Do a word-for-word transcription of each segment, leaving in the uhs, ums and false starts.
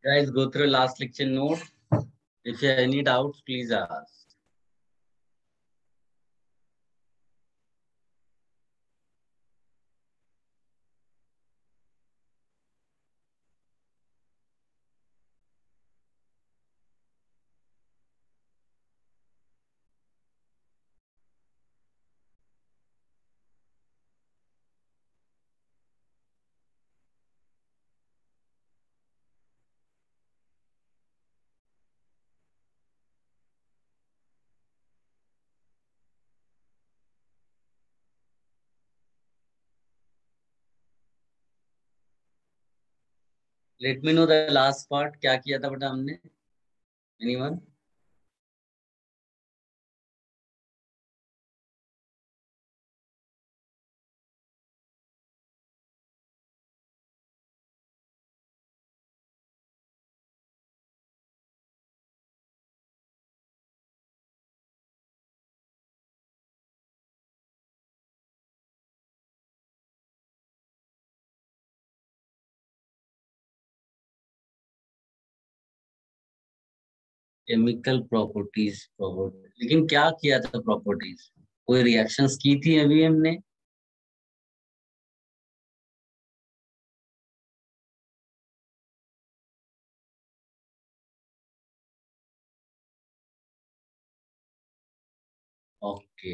Guys, go through last lecture note. If you have any doubts, please ask. Let me know the last part. क्या किया था बेटा हमने? Anyone? Chemical properties property लेकिन क्या किया था प्रॉपर्टीज? कोई रिएक्शंस की थी अभी हमने? ओके,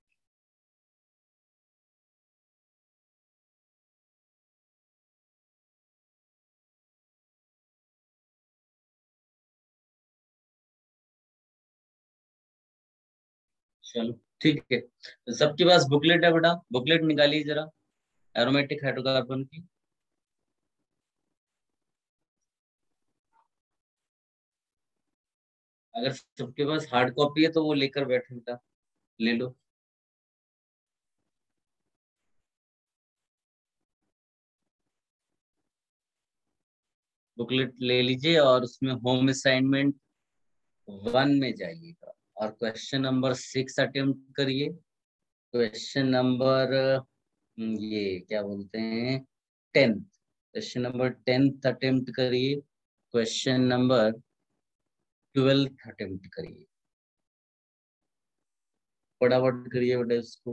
चलो ठीक है। तो सबके पास बुकलेट है बेटा? बुकलेट निकालिए जरा एरोमेटिक हाइड्रोकार्बन की। अगर सबके पास हार्ड कॉपी है तो वो लेकर बैठे बेटा, ले लो। बुकलेट ले लीजिए और उसमें होम असाइनमेंट वन में जाइएगा और क्वेश्चन नंबर सिक्स अटेम्प्ट करिए। क्वेश्चन नंबर ये क्या बोलते हैं, tenth. Question number tenth attempt करिए। क्वेश्चन नंबर ट्वेल्थ अटेम्प्ट करिए। फटाफट करिए बेटा इसको।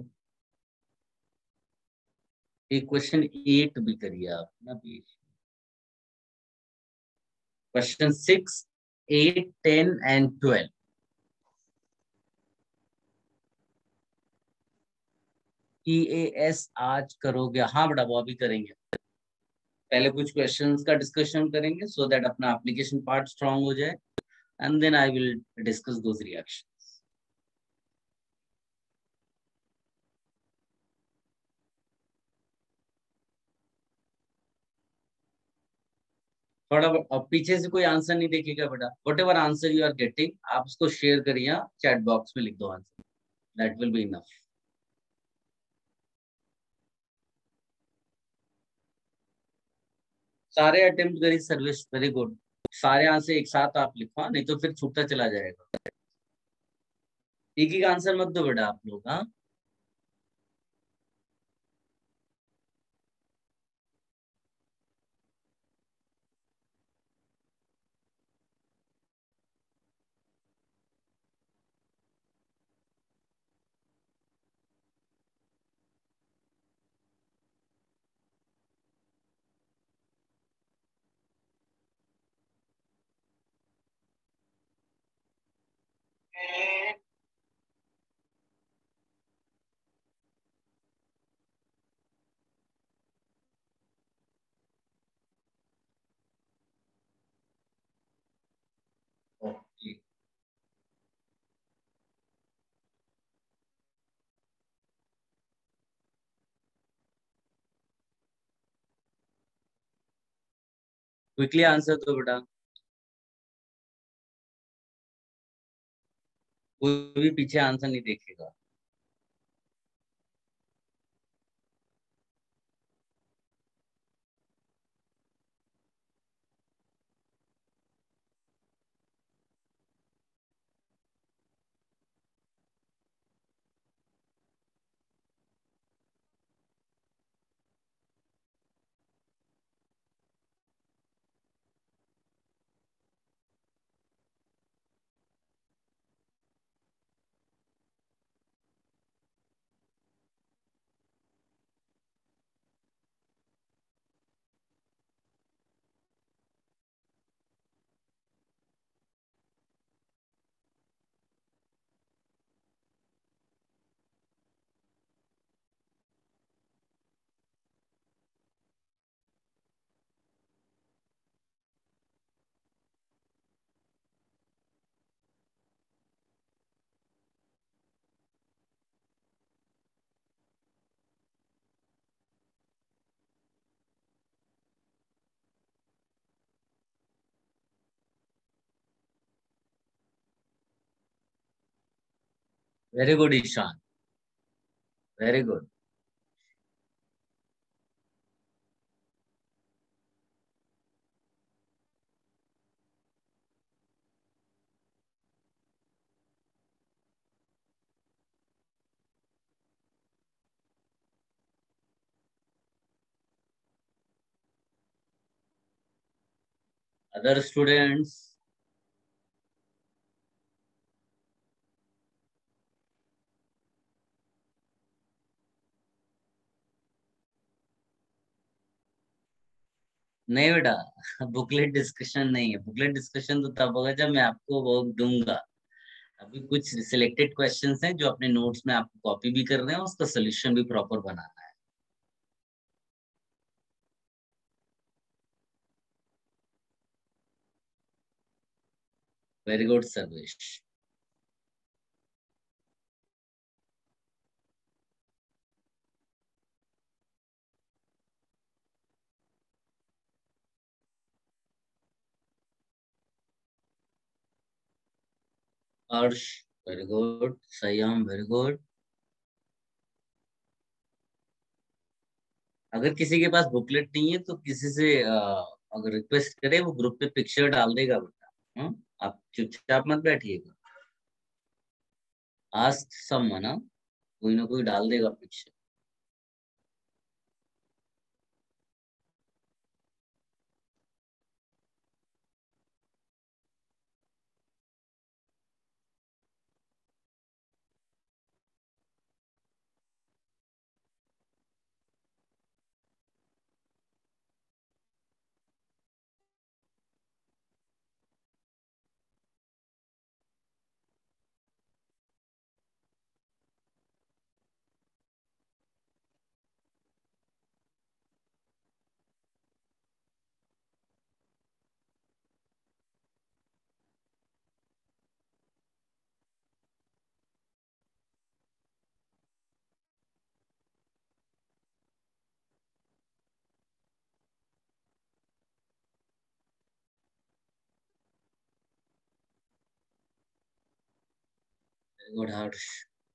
एक क्वेश्चन एट भी करिए आप ना please. Question six, eight, ten and twelve. E A S आज करोगे? हाँ बेटा वो अभी करेंगे। पहले कुछ क्वेश्चंस का डिस्कशन करेंगे सो दैट अपना एप्लीकेशन पार्ट स्ट्रांग हो जाए, and then I will discuss those reactions. थोड़ा अब पीछे से कोई आंसर नहीं देखेगा बेटा। Whatever answer you are getting आप उसको शेयर करिए, चैट बॉक्स में लिख दो answer, that will be enough. सारे अटेम्प्ट करिए सर्विस, वेरी गुड। सारे आंसर एक साथ आप लिखवा, नहीं तो फिर छूटता चला जाएगा। एक ही आंसर मत दो बेटा आप लोग, हाँ। ओके, क्विकली आंसर दो बेटा। कोई भी पीछे आंसर नहीं देखेगा। Very good Ishan, very good. Other students? नहीं बेटा, बुकलेट डिस्कशन नहीं है। बुकलेट डिस्कशन तो तब होगा जब मैं आपको वो दूंगा। अभी कुछ सिलेक्टेड क्वेश्चंस हैं जो अपने नोट्स में आपको कॉपी भी कर रहे हैं, उसका सोल्यूशन भी प्रॉपर बनाना है। Very good Sarvesh. Harsh, very good. Sanyam, very good. अगर किसी के पास बुकलेट नहीं है तो किसी से अ, अगर रिक्वेस्ट करे, वो ग्रुप पे पिक्चर डाल देगा बेटा। हम्म, आप चुपचाप मत बैठिएगा। आस्क समवन, हाँ, कोई ना कोई डाल देगा पिक्चर। वेरी गुड हर्ष।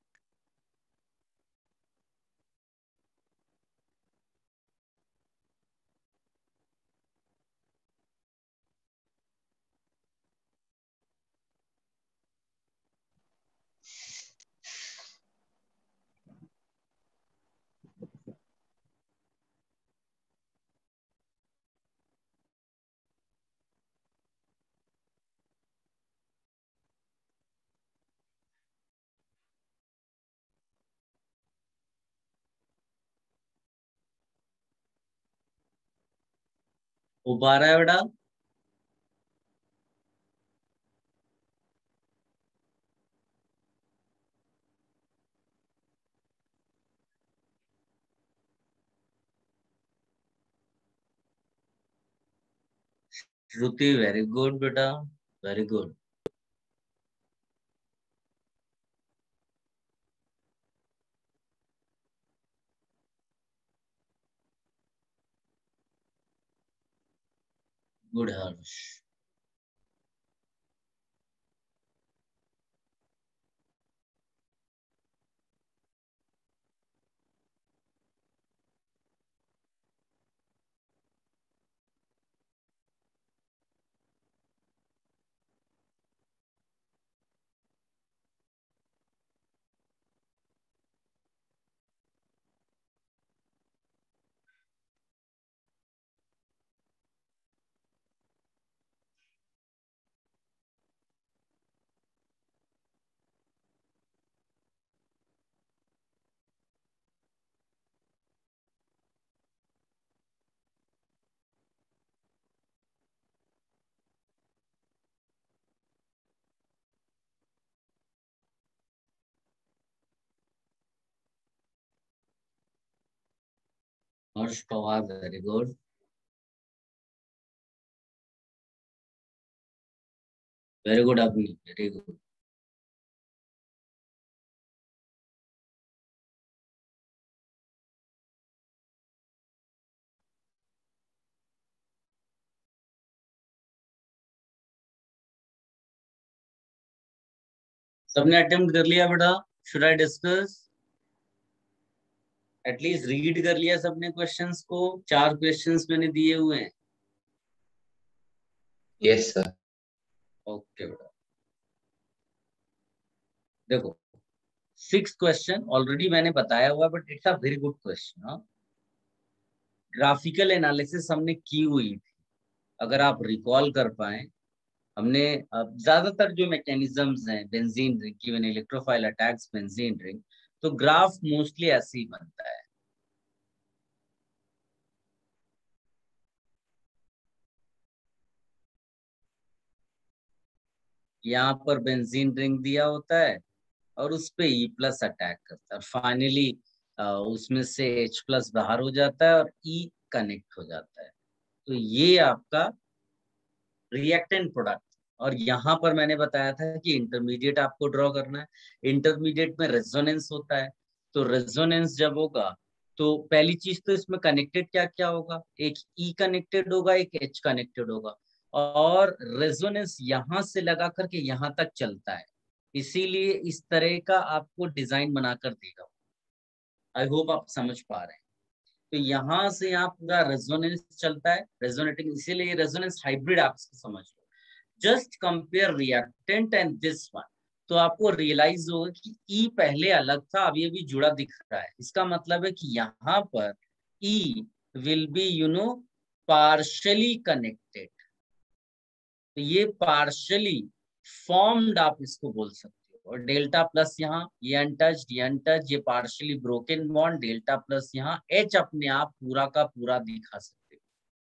वो बारह है बेटा। श्रुति, वेरी गुड बेटा, very good. Good Harsh. Harsh Pawar, very good. Very good Abhi, very good. सबने अटेम्प्ट कर लिया बेटा? Should I discuss? At least read कर लिया सबने क्वेश्चंस को? चार क्वेश्चंस मैंने दिए हुए हैं। Yes sir. ओके बेटा, देखो सिक्स क्वेश्चन ऑलरेडी मैंने बताया हुआ, but it's a very good question. Graphical analysis हमने की हुई थी, अगर आप रिकॉल कर पाए। हमने अब ज्यादातर जो मैकेनिज्म्स हैं बेंजीन रिंग की, when electrophile attacks benzene ring, तो ग्राफ मोस्टली ऐसे ही बनता है। यहाँ पर बेंजीन रिंग दिया होता है और उस पे ई प्लस अटैक करता है, फाइनली उसमें से एच प्लस बाहर हो जाता है और ई कनेक्ट हो जाता है। तो ये आपका रिएक्टेंट प्रोडक्ट। और यहाँ पर मैंने बताया था कि इंटरमीडिएट आपको ड्रॉ करना है। इंटरमीडिएट में रेजोनेंस होता है, तो रेजोनेंस जब होगा तो पहली चीज तो इसमें कनेक्टेड क्या क्या होगा, एक ई कनेक्टेड होगा, एक एच कनेक्टेड होगा, और रेजोनेंस यहाँ से लगा करके यहाँ तक चलता है। इसीलिए इस तरह का आपको डिजाइन बनाकर देगा। आई होप आप समझ पा रहे हैं। तो यहाँ से यहाँ पूरा रेजोनेंस चलता है, रेजोनेटिंग, इसीलिए रेजोनेंस हाइब्रिड आप इसको समझ लो। Just compare reactant and this one, तो आपको रियलाइज होगा कि ई पहले अलग था, अभी अभी जुड़ा दिख रहा है। इसका मतलब है कि यहाँ पर E will be you know partially connected. तो ये पार्शली फॉर्म्ड आप इसको बोल सकते हो। और डेल्टा प्लस यहाँ ये अनटच्ड, ये अनटच्ड, ये partially broken bond, delta plus यहाँ एच अपने आप पूरा का पूरा दिखा सकते हो।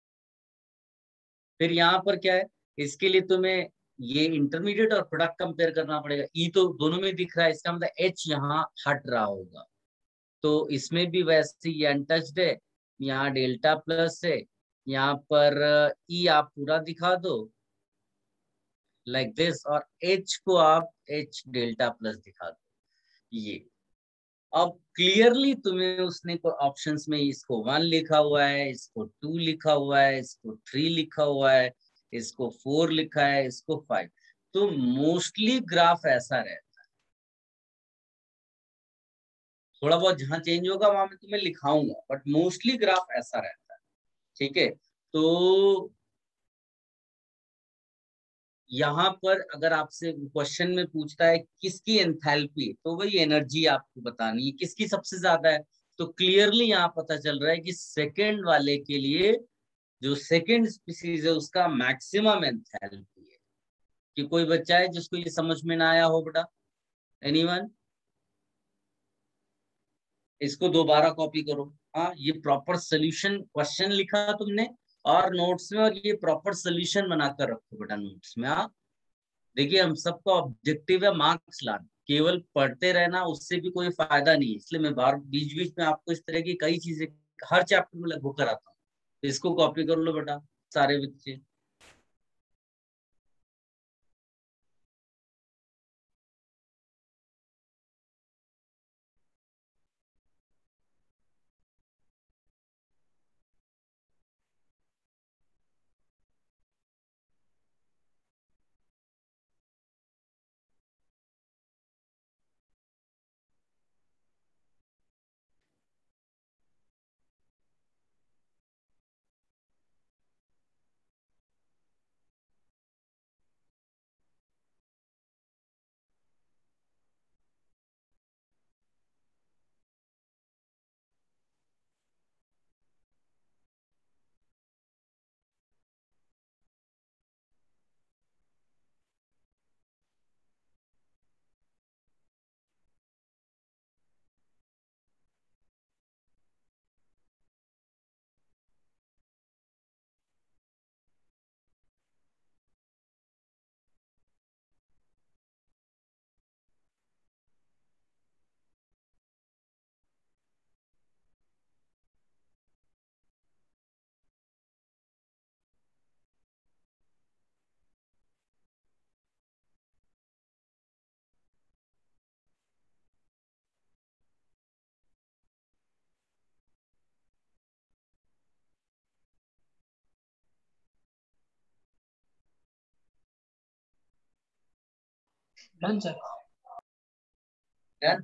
फिर यहाँ पर क्या है, इसके लिए तुम्हें ये इंटरमीडिएट और प्रोडक्ट कंपेयर करना पड़ेगा। ई तो दोनों में दिख रहा है, इसका मतलब एच यहाँ हट रहा होगा। तो इसमें भी वैसे ये अनटच्ड है, यहाँ डेल्टा प्लस है, यहाँ पर ई आप पूरा दिखा दो लाइक दिस, और एच को आप एच डेल्टा प्लस दिखा दो ये। अब क्लियरली तुम्हें उसने को ऑप्शंस में इसको वन लिखा हुआ है, इसको टू लिखा हुआ है, इसको थ्री लिखा हुआ है, इसको फोर लिखा है, इसको फाइव। तो मोस्टली ग्राफ ऐसा रहता है। थोड़ा बहुत जहां चेंज होगा वहां मैं तुम्हें लिखाऊंगा, बट मोस्टली ग्राफ ऐसा रहता है। ठीक है, तो यहाँ पर अगर आपसे क्वेश्चन में पूछता है किसकी एंथैल्पी, तो वही एनर्जी आपको बतानी है किसकी सबसे ज्यादा है। तो क्लियरली यहाँ पता चल रहा है कि सेकंड वाले के लिए, जो सेकंड स्पीसीज है उसका मैक्सिमम एंथैल्पी है। कि कोई बच्चा है जिसको ये समझ में ना आया हो बेटा? एनीवन? इसको दोबारा कॉपी करो। हाँ, ये प्रॉपर सोल्यूशन क्वेश्चन लिखा तुमने और नोट्स में, और ये प्रॉपर सोल्यूशन बनाकर रखो बेटा नोट्स में। हाँ, देखिए हम सबका ऑब्जेक्टिव है मार्क्स लाना, केवल पढ़ते रहना उससे भी कोई फायदा नहीं है। इसलिए मैं बार बीच बीच में आपको इस तरह की कई चीजें हर चैप्टर में लगभग कराता हूँ। तो इसको कॉपी कर लो बेटा सारे बच्चे। Done sir. यार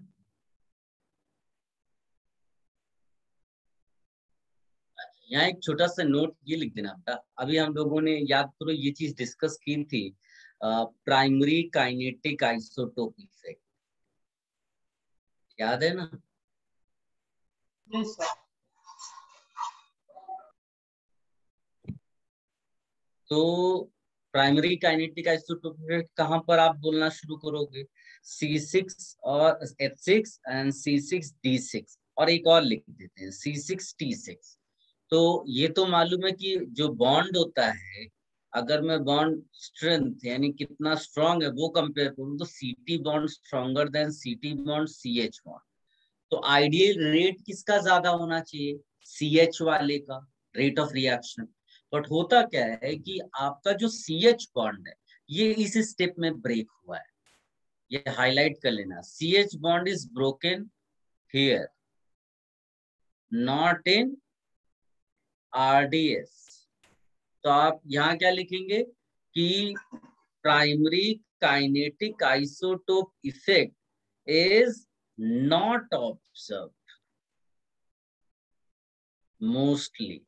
यहाँ एक छोटा सा नोट ये लिख देना बेटा, अभी हम लोगों ने याद करो ये चीज डिस्कस की थी, प्राइमरी काइनेटिक आइसोटोप इफेक्ट, याद है ना? Yes sir. तो प्राइमरी काइनेटिक आइसोटोप इफेक्ट कहाँ पर आप बोलना शुरू करोगे? सी सिक्स और H six and C six D six, और एक और लिख देते हैं सी सिक्स टी सिक्स। तो ये तो मालूम है कि जो बॉन्ड होता है, अगर मैं बॉन्ड स्ट्रेंथ यानी कितना स्ट्रांग है वो कंपेयर करूं, तो C T bond stronger than C T bond C H bond. तो आइडियल रेट किसका ज्यादा होना चाहिए? सी एच वाले का, रेट ऑफ रिएक्शन। बट होता क्या है कि आपका जो सी एच बॉन्ड है ये इस स्टेप में ब्रेक हुआ है, ये हाईलाइट कर लेना, C H bond is broken here, not in R D S. तो आप यहाँ क्या लिखेंगे कि primary kinetic isotope effect is not observe mostly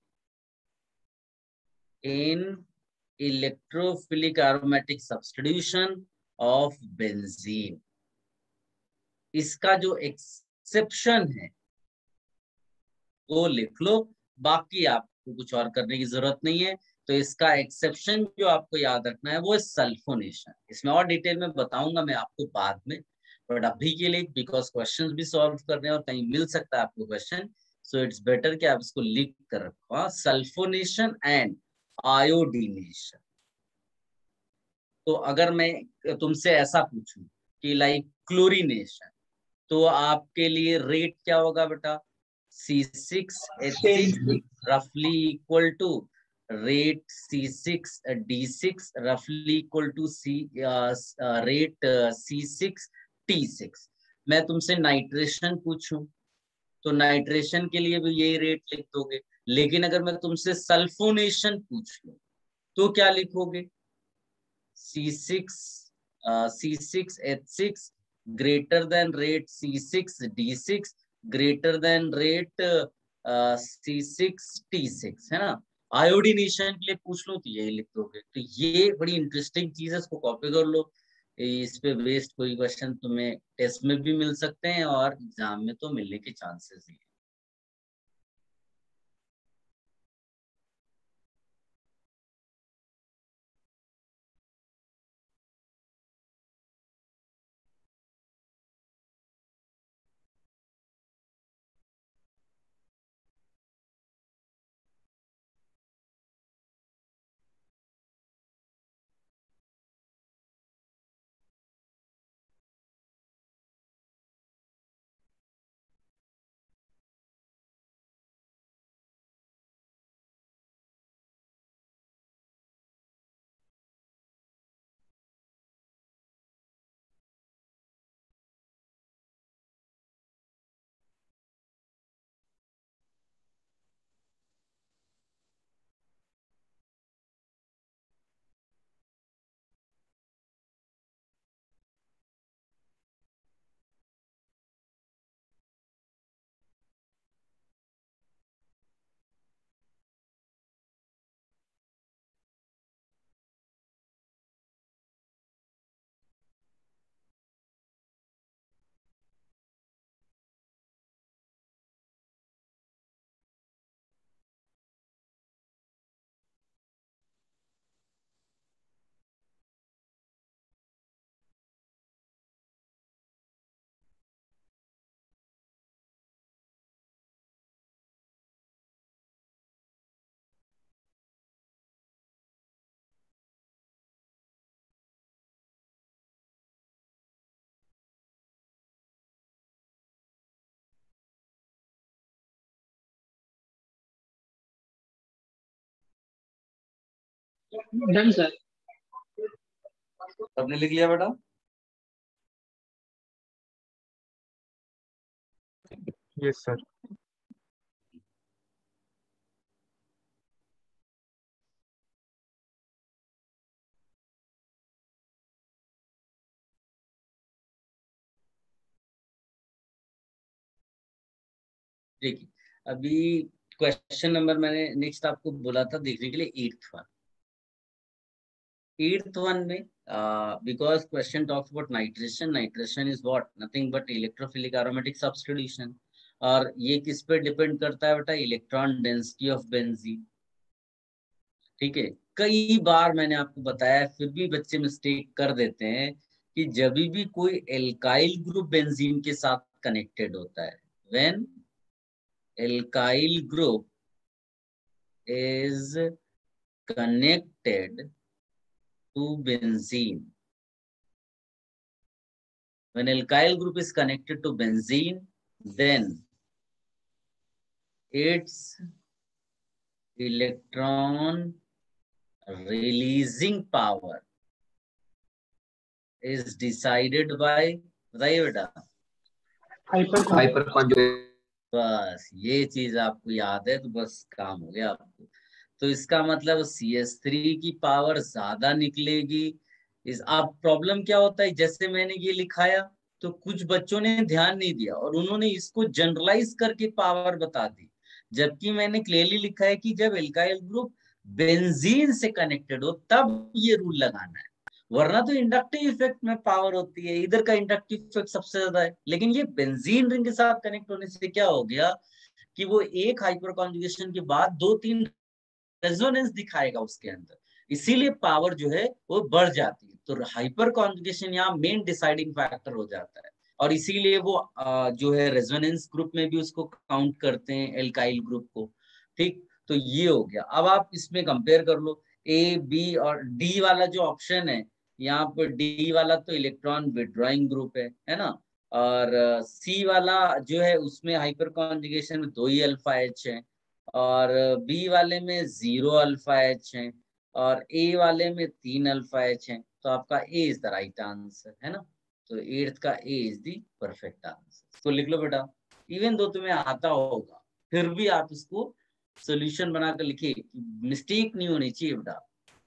in electrophilic aromatic substitution of benzene। इसका जो एक्सेप्शन है वो लिख लो, बाकी आपको कुछ और करने की जरूरत नहीं है। तो इसका एक्सेप्शन जो आपको याद रखना है वो है सल्फोनेशन। इसमें और डिटेल में बताऊंगा मैं आपको बाद में, बट अभी के लिए बिकॉज क्वेश्चंस भी सॉल्व करने हैं और कहीं मिल सकता है आपको क्वेश्चन, सो इट्स बेटर कि आप इसको लिख कर रखो, सल्फोनेशन एंड आयोडीनेशन। तो अगर मैं तुमसे ऐसा पूछूं कि लाइक क्लोरीनेशन, तो आपके लिए रेट क्या होगा बेटा? सी सिक्स एच सिक्स सेम। रफली equal to rate C six D six रफली equal to C rate C six T six. मैं तुमसे नाइट्रेशन पूछूं तो नाइट्रेशन के लिए भी यही रेट लिख दोगे, लेकिन अगर मैं तुमसे सल्फोनेशन पूछ लूं तो क्या लिखोगे? C six C six H six greater than rate C six D six greater than rate C six T six, है ना? आयोडीनेशन के लिए पूछ लो तो यही लिख दोगे। तो ये बड़ी इंटरेस्टिंग चीज है, इसको कॉपी कर लो। इस पे बेस्ड कोई क्वेश्चन तुम्हें टेस्ट में भी मिल सकते हैं और एग्जाम में तो मिलने के चांसेस ही है। Done sir. सबने लिख लिया बेटा? Yes sir. देखिए अभी क्वेश्चन नंबर मैंने नेक्स्ट आपको बोला था देखने के लिए एट्थ वन एट्थ वन में because question talks about nitration nitration is what nothing but electrophilic aromatic substitution और ये किस पे डिपेंड करता है बेटा इलेक्ट्रॉन डेंसिटी ऑफ बेंजीन ठीक है कई बार मैंने आपको बताया फिर भी बच्चे मिस्टेक कर देते हैं कि जब भी कोई एल्काइल ग्रुप बेंजीन के साथ कनेक्टेड होता है when alkyl group is connected to benzene. When alkyl group is connected to benzene, then its electron releasing power is decided by बताइए बेटा हाइपर हाइपर कॉन्जुगेट। बस ये चीज आपको याद है तो बस काम हो गया आपको। तो इसका मतलब सी एस थ्री की पावर ज्यादा निकलेगी। इस अब प्रॉब्लम क्या होता है जैसे मैंने ये लिखाया तो कुछ बच्चों ने ध्यान नहीं दिया और उन्होंने इसको जनरलाइज करके पावर बता दी जबकि मैंने क्लियरली लिखा है कि जब एल्काइल ग्रुप बेंजीन से कनेक्टेड हो तब ये रूल लगाना है वरना तो इंडक्टिव इफेक्ट में पावर होती है इधर का इंडक्टिव इफेक्ट सबसे ज्यादा है लेकिन ये बेंजीन रिंग के साथ कनेक्ट होने से क्या हो गया कि वो एक हाइपर कॉन्जुगेशन के बाद दो तीन रेजोनेंस दिखाएगा उसके अंदर इसीलिए पावर जो है वो बढ़ जाती है तो हाइपर कॉन्जुगेशन यहाँ मेन डिसाइडिंग फैक्टर हो जाता है और इसीलिए वो जो है रेजोनेंस ग्रुप में भी उसको काउंट करते हैं एल्काइल ग्रुप को ठीक तो ये हो गया। अब आप इसमें कंपेयर कर लो ए बी और डी वाला जो ऑप्शन है यहाँ पर डी वाला तो इलेक्ट्रॉन विड्रॉइंग ग्रुप है है ना और सी वाला जो है उसमें हाइपर कॉन्जुगेशन में दो ही अल्फा एच है और बी वाले में जीरो अल्फा एच है और ए वाले में तीन अल्फा एच है तो आपका A is the right answer है ना तो एट्थ का A is the perfect answer. तो लिख लो बेटा इवन दो तुम्हें आता होगा फिर भी आप इसको सोल्यूशन बनाकर लिखिए मिस्टेक नहीं होनी चाहिए बेटा।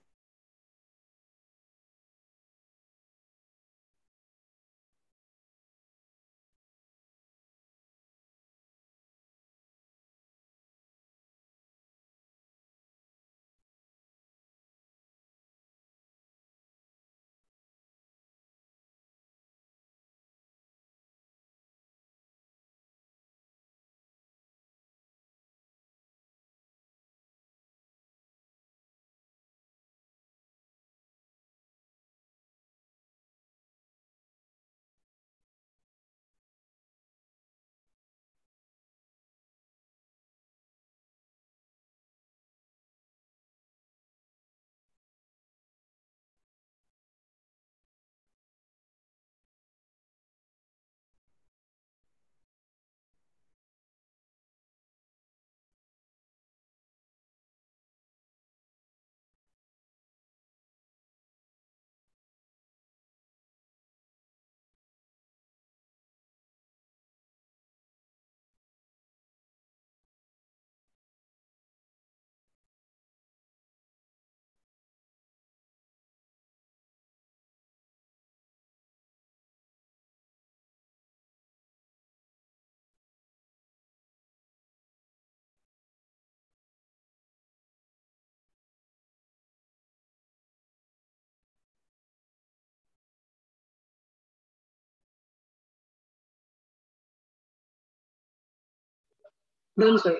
Done sir.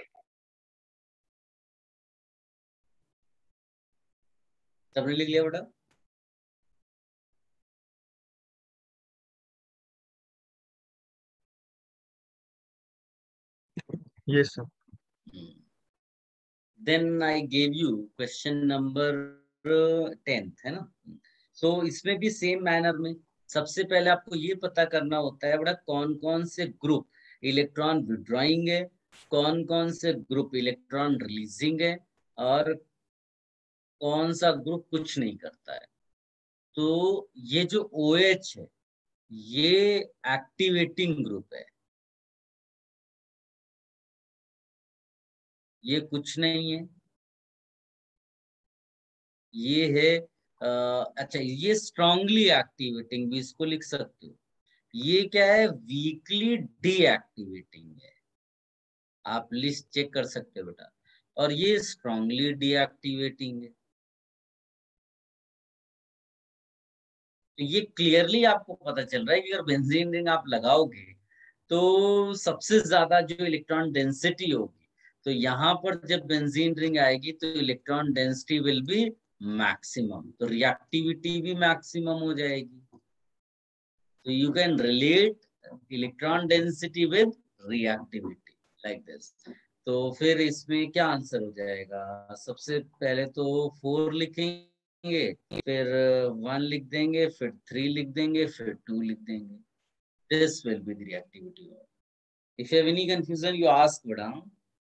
सबने लिख लिया बेटा yes sir. Then I gave you question number tenth है ना सो so, इसमें भी सेम मैनर में सबसे पहले आपको ये पता करना होता है बड़ा कौन कौन से ग्रुप इलेक्ट्रॉन विड्रॉइंग है कौन कौन से ग्रुप इलेक्ट्रॉन रिलीजिंग है और कौन सा ग्रुप कुछ नहीं करता है। तो ये जो OH है ये एक्टिवेटिंग ग्रुप है ये कुछ नहीं है ये है आ, अच्छा ये स्ट्रांगली एक्टिवेटिंग भी इसको लिख सकते हो ये क्या है वीकली डीएक्टिवेटिंग है आप लिस्ट चेक कर सकते हो बेटा, और ये स्ट्रांगली डीएक्टिवेटिंग है। तो ये क्लियरली आपको पता चल रहा है कि अगर बेंजीन रिंग आप लगाओगे तो सबसे ज्यादा जो इलेक्ट्रॉन डेंसिटी होगी, तो यहाँ पर जब बेंजीन रिंग आएगी तो electron density will be maximum, तो रिएक्टिविटी भी मैक्सिमम हो जाएगी। तो you can relate electron density with reactivity like this. तो फिर इसमें क्या आंसर हो जाएगा? सबसे पहले तो फोर लिखेंगे, फिर वन लिख देंगे, फिर थ्री लिख देंगे, फिर टू लिख देंगे। This will be the reactivity. If you have any confusion, you ask, madam.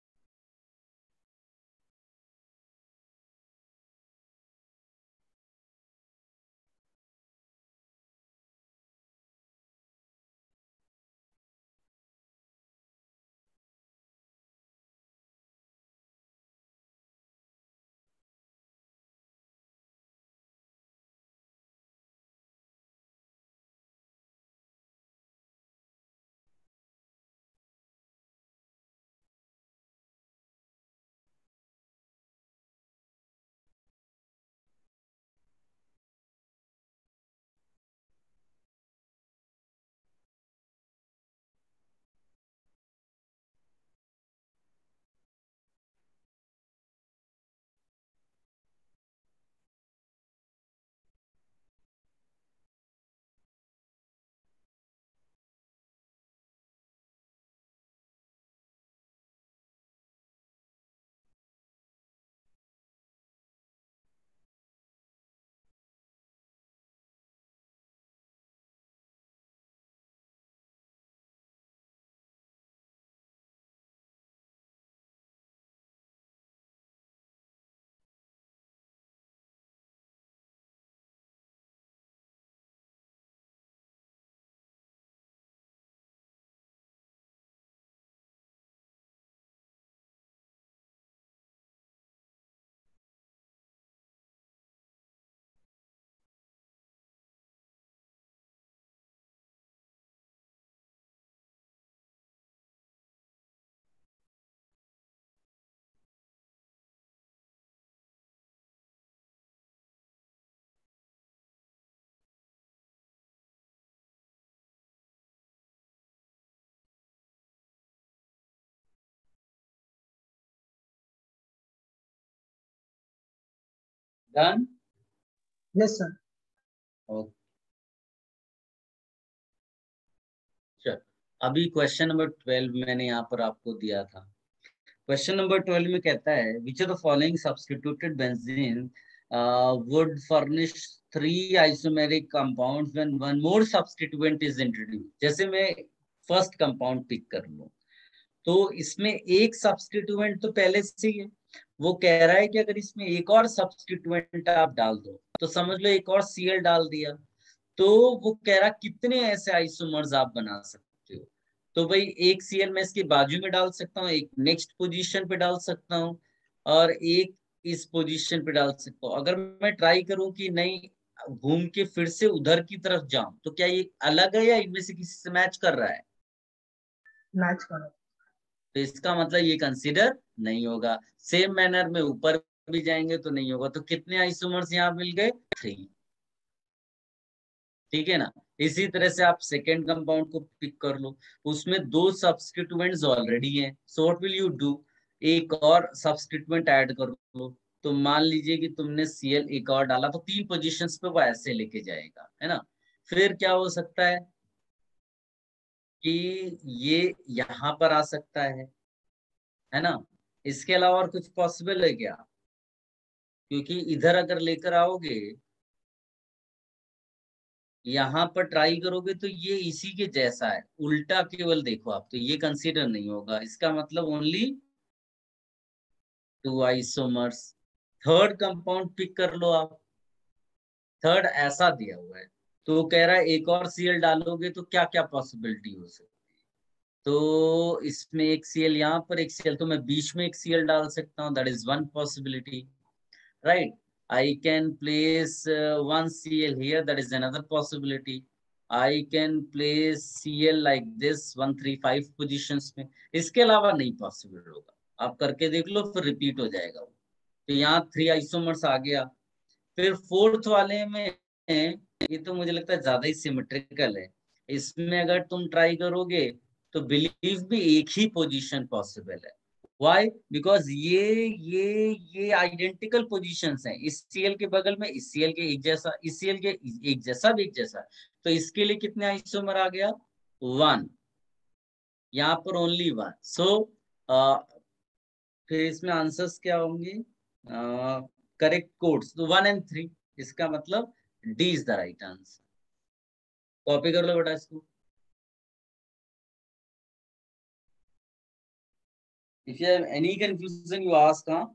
Done? Yes, sir. Okay. चल, अभी क्वेश्चन नंबर ट्वेल्व मैंने यहाँ पर आपको दिया था। क्वेश्चन नंबर ट्वेल्व में कहता है which of the following substituted benzene would furnish three isomeric compounds when one more substituent is introduced. जैसे मैं फर्स्ट कंपाउंड पिक कर लूं, तो इसमें एक सब्स्टिट्यूएंट तो पहले से ही है, वो कह रहा है कि अगर इसमें एक और सब्स्टिट्यूएंट आप डाल दो, तो समझ लो एक और सीएल डाल दिया, तो वो कह रहा कितने ऐसे आइसोमर्स आप बना सकते हो। तो भाई एक सीएल मैं इसके बाजू में डाल सकता हूँ, एक नेक्स्ट पोजीशन पे डाल सकता हूँ, और एक इस पोजीशन पे डाल सकता हूँ। अगर मैं ट्राई करूं कि नहीं घूम के फिर से उधर की तरफ जाऊं, तो क्या ये अलग है या इनमें से किसी से मैच कर रहा है? मैच करो। तो इसका मतलब ये कंसीडर नहीं होगा। सेम मैनर में ऊपर भी जाएंगे तो नहीं होगा। तो कितने आइसोमर्स यहाँ मिल गए? थ्री। ठीक है ना। इसी तरह से आप सेकेंड कंपाउंड को पिक कर लो, उसमें दो सब्स्टिट्यूएंट्स ऑलरेडी हैं, so what will you do, एक और सब्स्टिट्यूएंट ऐड कर लो। तो मान लीजिए कि तुमने सीएल एक और डाला, तो तीन पोजीशंस पे वो ऐसे लेके जाएगा, है ना। फिर क्या हो सकता है कि ये यहाँ पर आ सकता है है ना। इसके अलावा और कुछ पॉसिबल है क्या? क्योंकि इधर अगर लेकर आओगे, यहाँ पर ट्राई करोगे, तो ये इसी के जैसा है, उल्टा केवल देखो आप, तो ये कंसीडर नहीं होगा। इसका मतलब only two isomers. Third compound pick कर लो आप, थर्ड ऐसा दिया हुआ है, तो कह रहा है एक और सीएल डालोगे तो क्या क्या पॉसिबिलिटी हो सकती है। तो इसमें एक सीएल यहाँ पर, एक सीएल तो मैं बीच में एक सीएल डाल सकता हूँ, that is one possibility, right? I can place uh, one C L here, that is another possibility. I can place C L like this one three five positions में, इसके अलावा नहीं पॉसिबल होगा। आप करके देख लो, फिर रिपीट हो जाएगा वो। तो यहाँ थ्री आइसोमर्स आ गया। फिर फोर्थ वाले में ये तो मुझे लगता है ज्यादा ही सिमेट्रिकल है। इसमें अगर तुम ट्राई करोगे तो बिलीव भी एक ही पोजीशन पॉसिबल है। व्हाई? बिकॉज ये ये ये आइडेंटिकल पोजीशंस हैं। इस सीएल के बगल में इस सीएल के एक जैसा, इस सीएल के एक जैसा भी एक जैसा। तो इसके लिए कितने आइसोमर आ गया? वन। यहाँ पर ओनली वन। सो फिर इसमें आंसर्स क्या होंगे? करेक्ट कोड्स तो वन एंड थ्री। इसका मतलब D is the right answer. Copy कर लो बेटा इसको। If you have any confusion you ask. हाँ,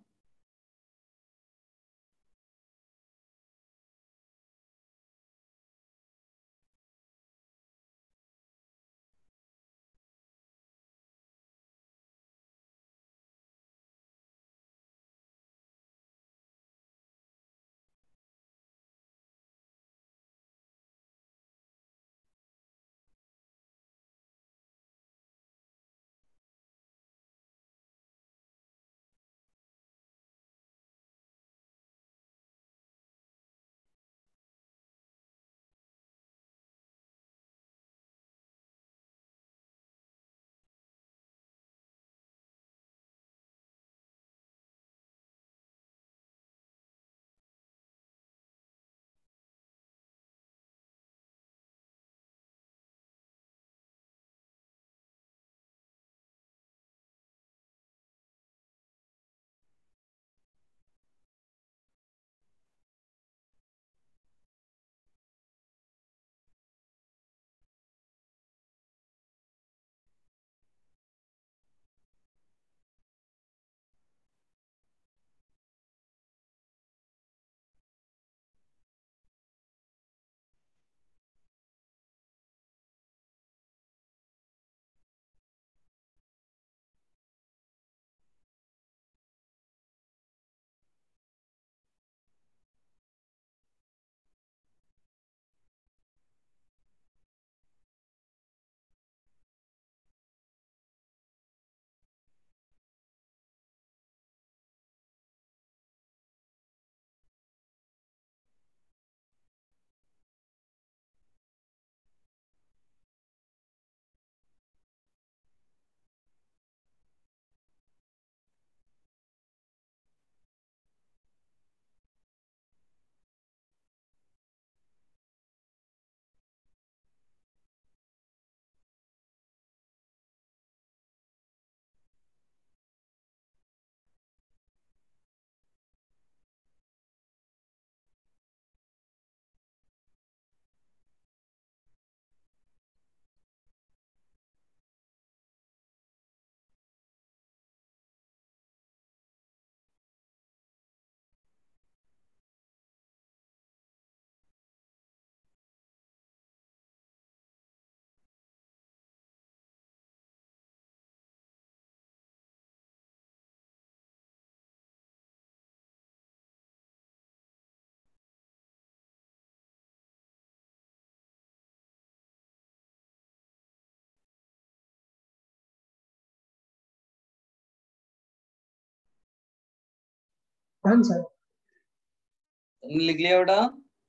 वन सर। तुमने लिख लिया बेटा?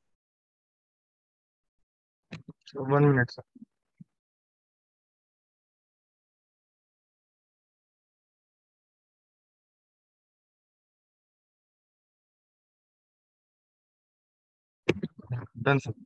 One minute sir. Done sir.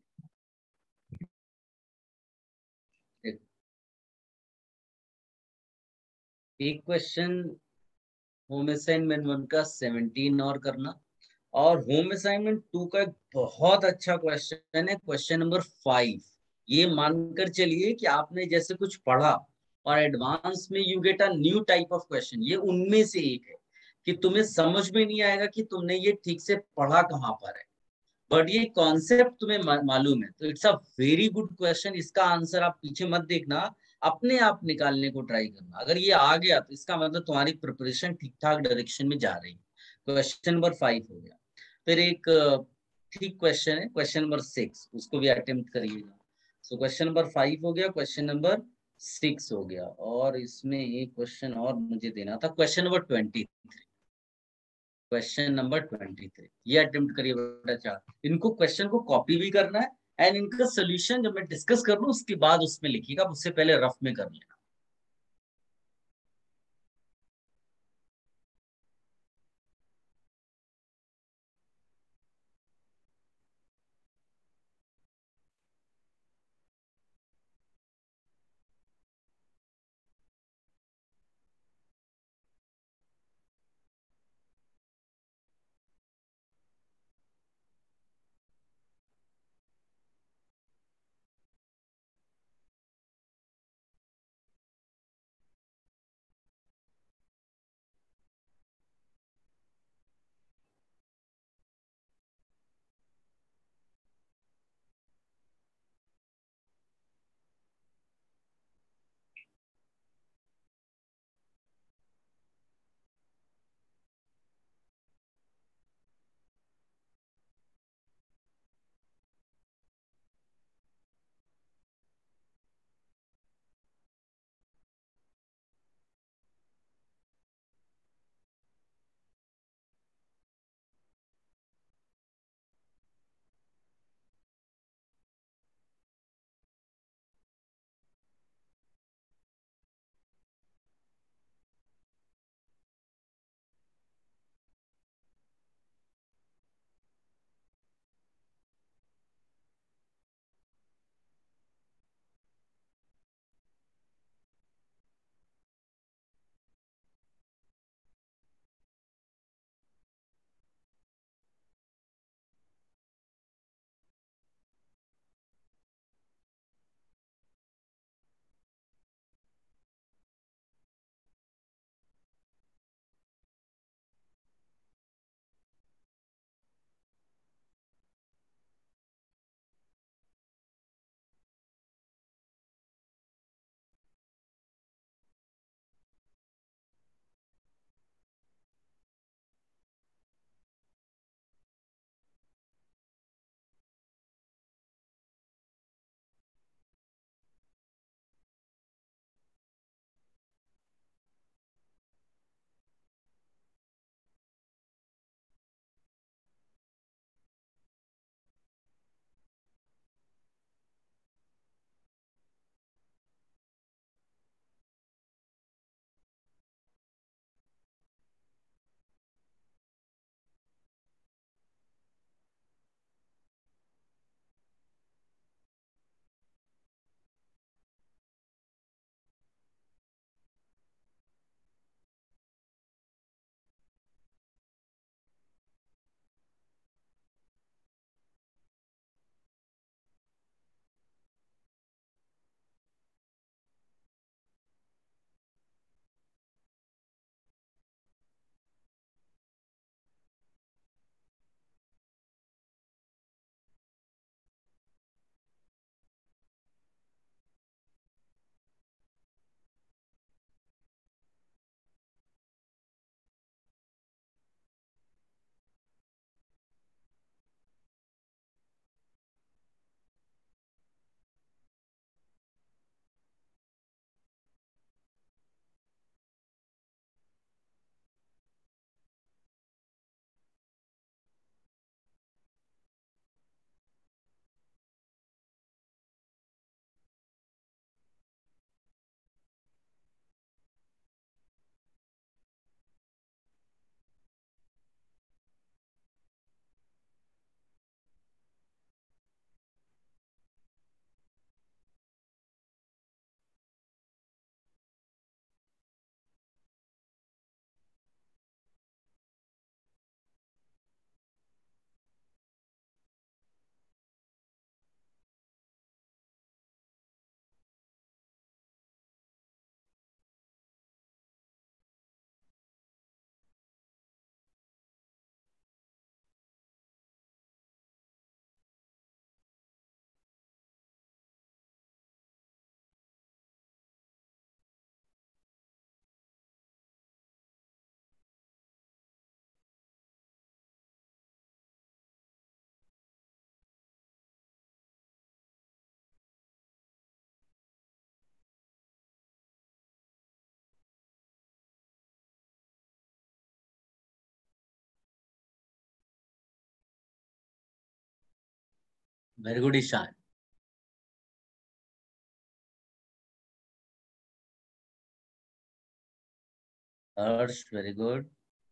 एक क्वेश्चन होम असाइनमेंट वन का सेवनटीन और करना, और होम असाइनमेंट टू का एक बहुत अच्छा क्वेश्चन है, क्वेश्चन नंबर फाइव। ये मानकर चलिए कि आपने जैसे कुछ पढ़ा और एडवांस में you get a new type of question. ये उनमें से एक है कि तुम्हें समझ में नहीं आएगा कि तुमने ये ठीक से पढ़ा कहाँ पर है, बट ये कॉन्सेप्ट तुम्हें मा, मालूम है। तो it's a very good question. इसका आंसर आप पीछे मत देखना, अपने आप निकालने को ट्राई करना। अगर ये आ गया तो इसका मतलब तुम्हारी प्रिपरेशन ठीक ठाक डायरेक्शन में जा रही है। क्वेश्चन नंबर फाइव हो गया। फिर एक ठीक क्वेश्चन है क्वेश्चन नंबर सिक्स, उसको भी अटेम्प्ट करिएगा। सो क्वेश्चन नंबर फाइव हो गया, क्वेश्चन नंबर सिक्स हो गया, और इसमें एक क्वेश्चन और मुझे देना था, question number twenty three. Question number twenty three ये अटेम्प्ट करिए बेटा। चार इनको क्वेश्चन को कॉपी भी करना है एंड इनका सोल्यूशन जब मैं डिस्कस कर लूं उसके बाद उसमें लिखिएगा, उससे पहले रफ में कर लेना। Very good Ishan. Harsh very good.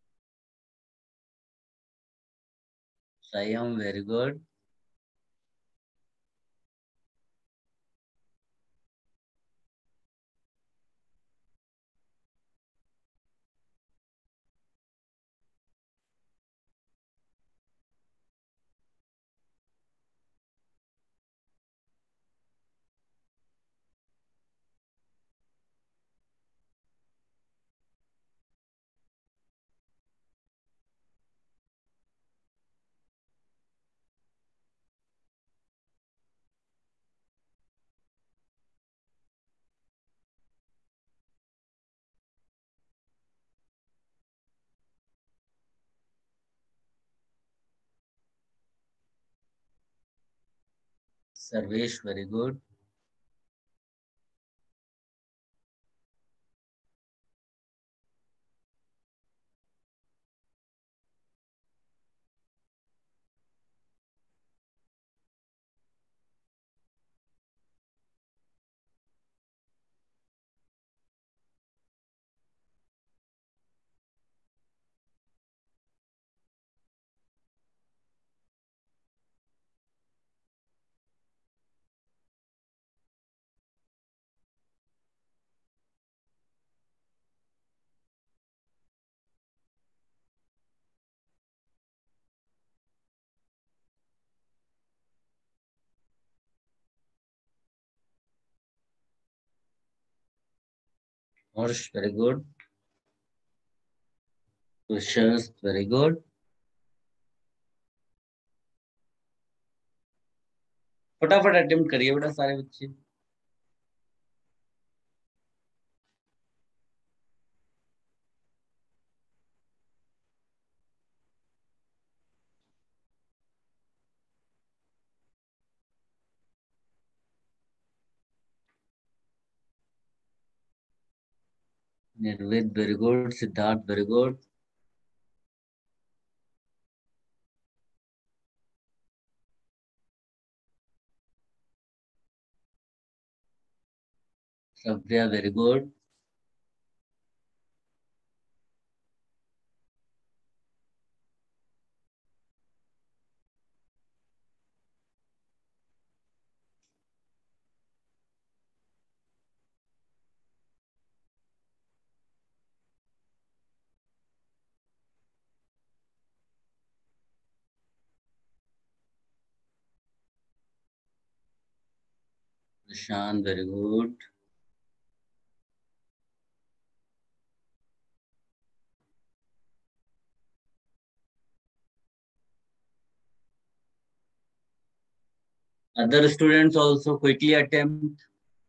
Sayam very good. Sarvesh very good. Harsh very good. Tushar very good. फटाफट अटेम्प्ट करिए बेटा सारे बच्चे. Nirvid very good. Siddharth very good. Savya very good. Prashant very good. Other students also quickly attempt.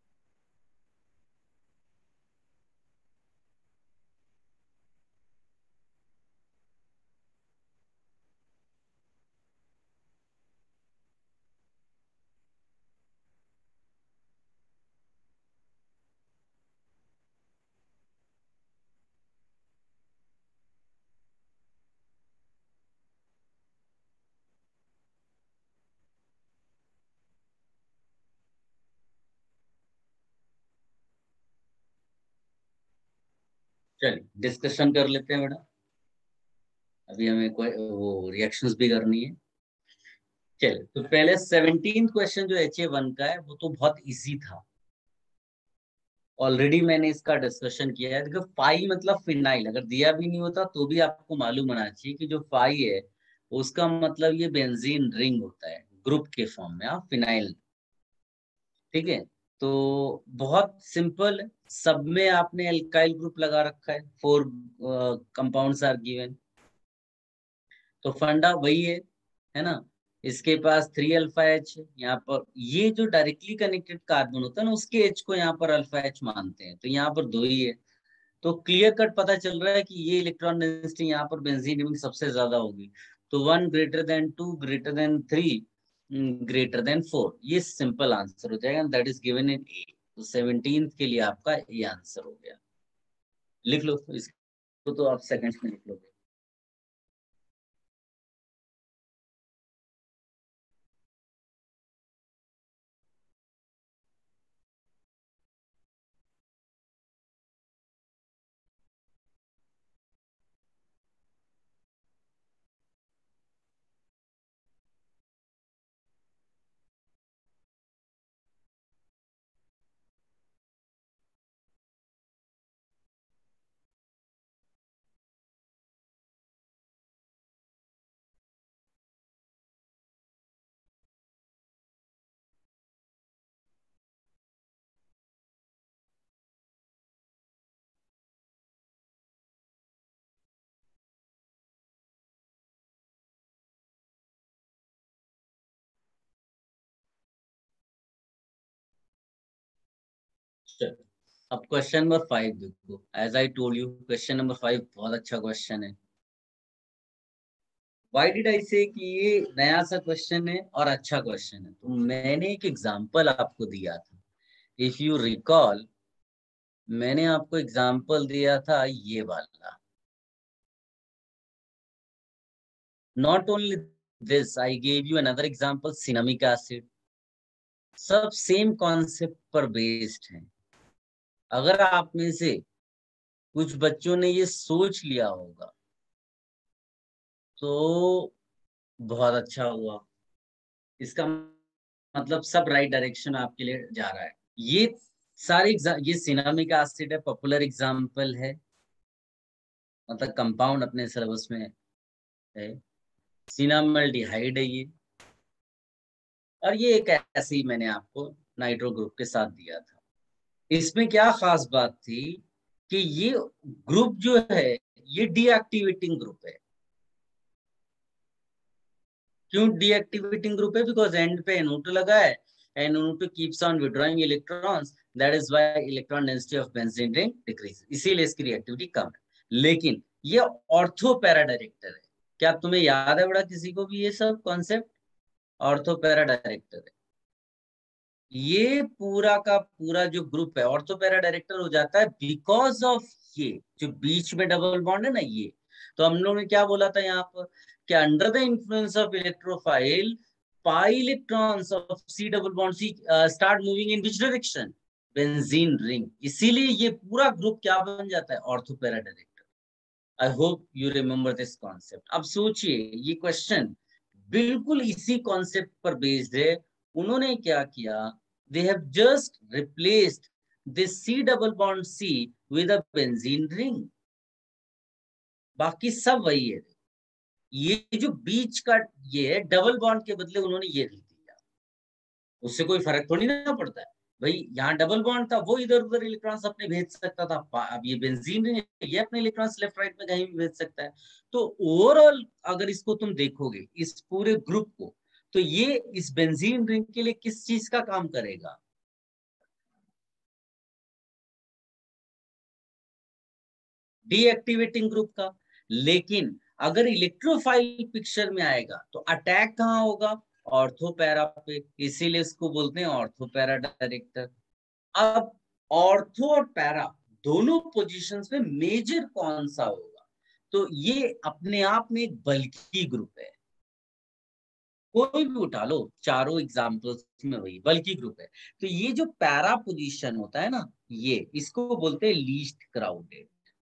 चलिए discussion कर लेते हैं बेटा. अभी हमें कोई वो रिएक्शंस भी करनी है. चलिए तो पहले सेवनटीन क्वेश्चन जो एच ए वन का है वो तो बहुत इजी था. ऑलरेडी मैंने इसका डिस्कशन किया है. देखो फाई मतलब फिनाइल. अगर दिया भी नहीं होता तो भी आपको मालूम होना चाहिए कि जो फाई है उसका मतलब ये बेंजीन रिंग होता है ग्रुप के फॉर्म में. आप फिनाइल. ठीक है. तो बहुत सिंपल. सब में आपने एल्काइल ग्रुप लगा रखा है. Four compounds are given. तो फंडा वही है है ना. इसके पास थ्री अल्फा एच है यहाँ पर. ये जो डायरेक्टली कनेक्टेड कार्बन होता है ना उसके एच को यहाँ पर अल्फा एच मानते हैं. तो यहाँ पर दो ही है. तो क्लियर कट पता चल रहा है कि ये इलेक्ट्रॉन डेंसिटी यहाँ पर बेंजीन रिंग सबसे ज्यादा होगी. तो one greater than two greater than three greater than four. ये सिंपल आंसर हो जाएगा. That is given in A. तो सेवनटीन के लिए आपका ये आंसर हो गया. लिख लो इसको. तो आप सेकंड्स में लिख लो. अब क्वेश्चन नंबर फाइव देखो, as I told you question number five बहुत अच्छा क्वेश्चन है। वाई डिड आई से कि ये नया सा क्वेश्चन है और अच्छा क्वेश्चन है, तो मैंने एक एग्जांपल आपको दिया था। इफ यू रिकॉल, मैंने आपको एग्जांपल दिया था ये वाला। Not only this, I gave you another example, cinnamic acid. सब सेम कॉन्सेप्ट पर बेस्ड है। अगर आप में से कुछ बच्चों ने ये सोच लिया होगा तो बहुत अच्छा हुआ। इसका मतलब सब राइट डायरेक्शन आपके लिए जा रहा है। ये सारे ये सिनामिक एसिड है, पॉपुलर एग्जांपल है, मतलब कंपाउंड अपने सिलेबस में है। सिनामल्डिहाइड है ये, और ये एक ऐसे ही मैंने आपको नाइट्रो ग्रुप के साथ दिया था। इसमें क्या खास बात थी कि ये ग्रुप जो है ये डीएक्टिवेटिंग ग्रुप है। क्यों डीएक्टिवेटिंग ग्रुप है? बिकॉज एंड पे एन ओ टू लगा है, N O two keeps on withdrawing electrons, that is why electron density of benzene ring decrease, इसीलिए इसकी रिएक्टिविटी कम है। लेकिन ये ऑर्थो पैरा डायरेक्टर है। क्या तुम्हें याद है बड़ा किसी को भी ये सब कॉन्सेप्ट? ऑर्थो पैरा डायरेक्टर है ये पूरा का पूरा जो ग्रुप है। ऑर्थो पैरा डायरेक्टर हो जाता है बिकॉज ऑफ ये जो बीच में डबल बॉन्ड है ना, ये तो हम लोगों ने क्या बोला था यहाँ पर कि under the influence of electrophile pi electrons of C double bond C start moving in which direction? Benzene ring. इसीलिए ये पूरा ग्रुप क्या बन जाता है? Ortho para director. I hope you remember this concept. अब सोचिए ये क्वेश्चन बिल्कुल इसी कॉन्सेप्ट पर बेस्ड है। उन्होंने क्या किया, they have just replaced this C double bond C with a benzene ring. बाकी सब वही है। ये जो बीच का ये है डबल बॉन्ड के बदले उन्होंने ये लिख दिया, उससे कोई फर्क थोड़ी ना पड़ता है भाई। यहाँ डबल बॉन्ड था, वो इधर उधर इलेक्ट्रॉन्स अपने भेज सकता था। अब ये बेंजीन रिंग है, ये अपने इलेक्ट्रॉन्स लेफ्ट राइट में कहीं भी भेज सकता है। तो ओवरऑल अगर इसको तुम देखोगे इस पूरे ग्रुप को, तो ये इस बेंजीन रिंग के लिए किस चीज का काम करेगा? डीएक्टिवेटिंग ग्रुप का। लेकिन अगर इलेक्ट्रोफाइल पिक्चर में आएगा तो अटैक कहाँ होगा? ऑर्थो पैरा पे, इसीलिए इसको बोलते हैं ऑर्थो पैरा डायरेक्टर। अब ऑर्थो और पैरा दोनों पोजीशंस में मेजर कौन सा होगा? तो ये अपने आप में एक बल्कि ग्रुप है। कोई भी उठा लो, चारों एग्जांपल्स में वही बल्कि ग्रुप है। तो ये जो पैरा पोजीशन होता है ना, ये इसको बोलते हैं लीस्ट क्राउडेड।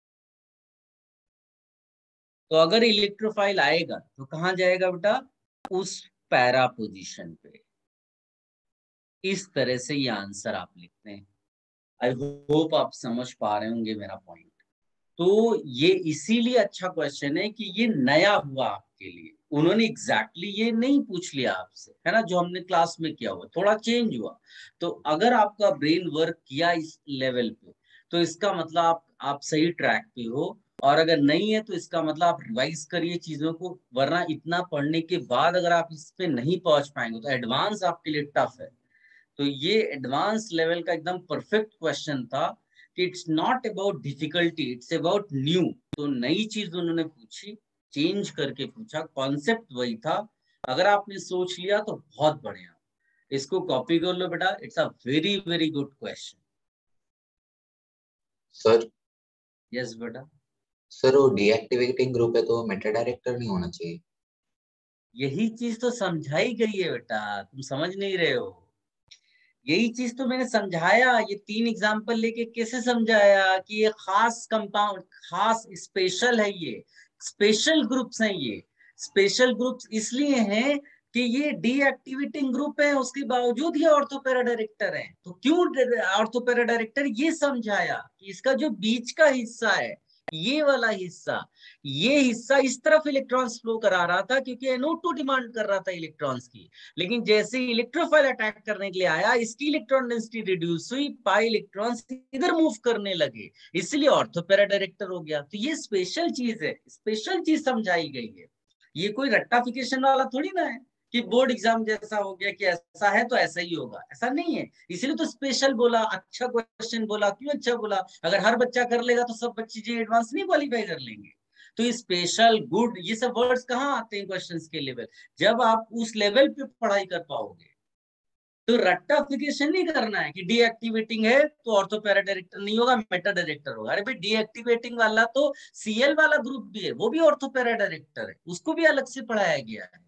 तो अगर इलेक्ट्रोफाइल आएगा तो कहां जाएगा बेटा? उस पैरा पोजीशन पे। इस तरह से ये आंसर आप लिखते हैं। आई होप आप समझ पा रहे होंगे मेरा पॉइंट। तो ये इसीलिए अच्छा क्वेश्चन है कि ये नया हुआ आपके लिए। उन्होंने एग्जैक्टली exactly ये नहीं पूछ लिया आपसे, है ना, जो हमने क्लास में किया हुआ, थोड़ा चेंज हुआ। तो अगर आपका ब्रेन वर्क किया इस लेवल पे, तो इसका मतलब आप आप सही ट्रैक पे हो। और अगर नहीं है तो इसका मतलब आप रिवाइज करिए चीजों को, वरना इतना पढ़ने के बाद अगर आप इस पे नहीं पहुंच पाएंगे तो एडवांस आपके लिए टफ है। तो ये एडवांस लेवल का एकदम परफेक्ट क्वेश्चन था कि it's not about difficulty, it's about new. तो नई चीज उन्होंने पूछी, चेंज करके पूछा, कॉन्सेप्ट वही था। अगर आपने सोच लिया तो बहुत बढ़िया, इसको कॉपी कर लो बेटा। It's a very very good question. Sir yes बेटा। सर वो डीएक्टिवेटिंग ग्रुप है तो मेटा डायरेक्टर नहीं होना चाहिए? यही चीज तो समझाई गई है बेटा, तुम समझ नहीं रहे हो। यही चीज तो मैंने समझाया, ये तीन एग्जाम्पल लेके कैसे समझाया कि ये खास कंपाउंड, खास स्पेशल है, ये स्पेशल ग्रुप्स हैं। ये स्पेशल ग्रुप्स इसलिए हैं कि ये डीएक्टिवेटिंग ग्रुप है, उसके बावजूद ये ऑर्थोपैरा डायरेक्टर है। तो क्यों ऑर्थोपैरा डायरेक्टर? ये समझाया कि इसका जो बीच का हिस्सा है, ये वाला हिस्सा, ये हिस्सा इस तरफ इलेक्ट्रॉन्स फ्लो करा रहा था क्योंकि एन ओ टू डिमांड कर रहा था इलेक्ट्रॉन्स की। लेकिन जैसे ही इलेक्ट्रोफाइल अटैक करने के लिए आया, इसकी इलेक्ट्रॉन डेंसिटी रिड्यूस हुई, पाई इलेक्ट्रॉन्स इधर मूव करने लगे, इसलिए ऑर्थोपैरा डायरेक्टर हो गया। तो ये स्पेशल चीज है, स्पेशल चीज समझाई गई है। ये कोई रट्टाफिकेशन वाला थोड़ी ना है कि बोर्ड एग्जाम जैसा हो गया कि ऐसा है तो ऐसा ही होगा, ऐसा नहीं है। इसलिए तो स्पेशल बोला, अच्छा क्वेश्चन बोला। क्यों अच्छा बोला? अगर हर बच्चा कर लेगा तो सब बच्चे जी एडवांस नहीं क्वालिफाई कर लेंगे। तो स्पेशल, गुड, ये सब वर्ड्स कहाँ आते हैं क्वेश्चंस के लेवल? जब आप उस लेवल पे पढ़ाई कर पाओगे। तो रट्टाफिकेशन नहीं करना है कि डीएक्टिवेटिंग है तो ऑर्थो पैरा डायरेक्टर नहीं होगा, मेटा डायरेक्टर होगा। अरे भाई, डीएक्टिवेटिंग वाला तो सीएल वाला ग्रुप भी है, वो भी ऑर्थो पैरा डायरेक्टर है, उसको भी अलग से पढ़ाया गया है।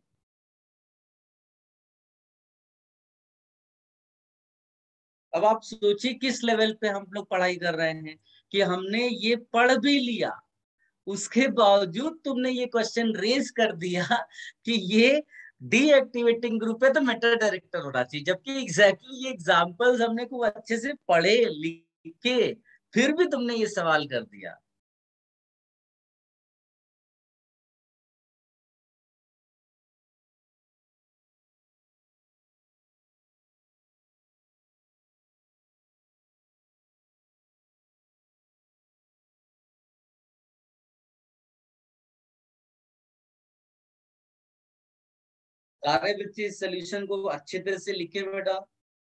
अब आप सोचिए किस लेवल पे हम लोग पढ़ाई कर रहे हैं कि हमने ये पढ़ भी लिया, उसके बावजूद तुमने ये क्वेश्चन रेज कर दिया कि ये डीएक्टिवेटिंग ग्रुप है तो मेटा डायरेक्टर होना चाहिए। जबकि एग्जैक्टली ये एग्जांपल्स हमने को अच्छे से पढ़े लिखे, फिर भी तुमने ये सवाल कर दिया। सारे बच्चे इस सोल्यूशन को अच्छे तरह से लिखे बेटा।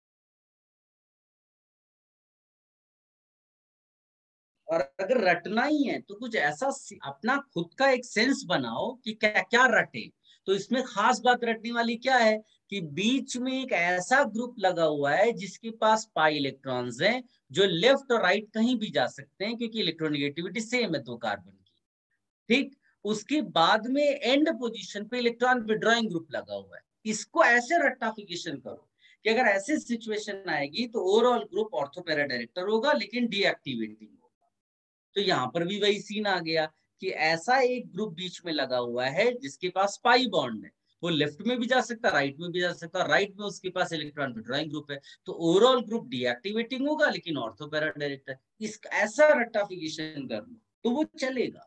और अगर रटना ही है तो कुछ ऐसा अपना खुद का एक सेंस बनाओ कि क्या क्या रटे। तो इसमें खास बात रटने वाली क्या है कि बीच में एक ऐसा ग्रुप लगा हुआ है जिसके पास पाई इलेक्ट्रॉन्स हैं, जो लेफ्ट और राइट कहीं भी जा सकते हैं क्योंकि इलेक्ट्रोनेगेटिविटी सेम है दो कार्बन की। ठीक। उसके बाद में एंड पोजीशन पे इलेक्ट्रॉन विड्रॉइंग ग्रुप लगा हुआ है। इसको ऐसे रट्टाफिकेशन करो कि अगर ऐसी सिचुएशन आएगी तो overall group ortho para director होगा लेकिन डीएक्टिवेटिंग होगा। तो यहाँ पर भी वही सीन आ गया कि ऐसा एक ग्रुप बीच में लगा हुआ है जिसके पास पाई बॉन्ड है। वो लेफ्ट में भी जा सकता, राइट में भी जा सकता, राइट में उसके पास इलेक्ट्रॉन विड्रॉइंग ग्रुप है। तो ओवरऑल ग्रुप डीएक्टिवेटिंग होगा लेकिन ऑर्थो पैरा डायरेक्टर। इस ऐसा रट्टाफिकेशन कर लो तो वो चलेगा।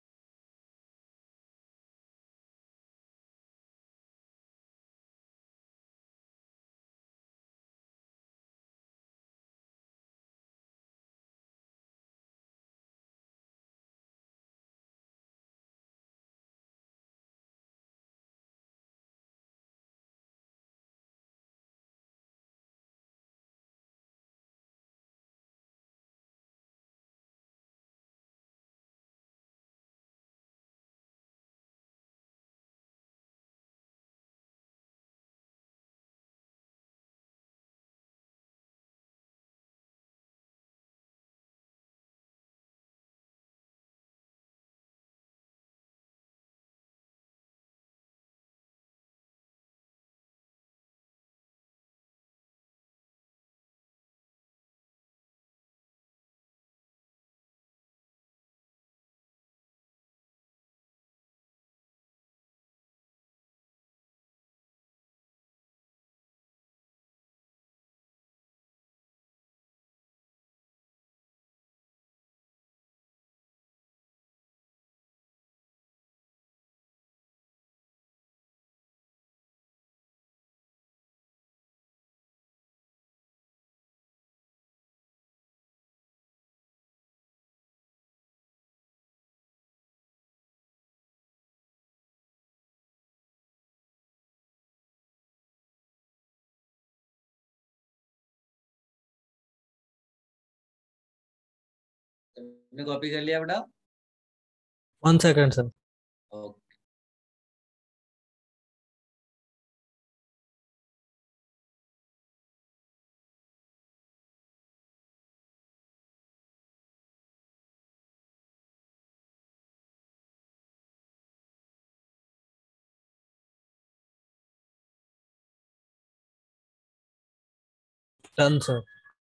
तुमने कॉपी कर लिया बेटा? One second, sir. Okay. Done, sir.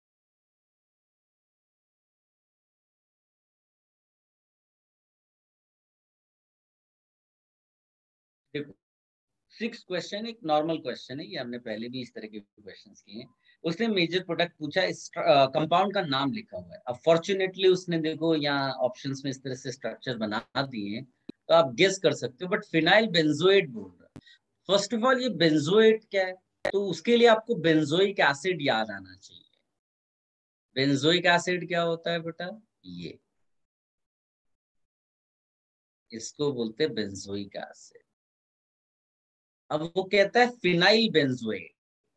देखो, सिक्स क्वेश्चन एक नॉर्मल क्वेश्चन है, ये हमने पहले भी इस तरह के क्वेश्चंस किए हैं। उसने मेजर प्रोडक्ट पूछा, कंपाउंड का नाम लिखा हुआ है। अब फॉर्चुनेटली उसने देखो यहाँ ऑप्शंस में इस तरह से स्ट्रक्चर बना दिए हैं तो आप गेस कर सकते हो, बट फिनाइल बेंजोएट बोल रहा है। फर्स्ट ऑफ ऑल ये बेंजोएट क्या है? तो उसके लिए आपको बेंजोइक एसिड याद आना चाहिए। बेंजोइक एसिड क्या होता है बेटा? ये इसको बोलते हैं बेंजोइक एसिड। अब वो कहता है phenyl benzoate,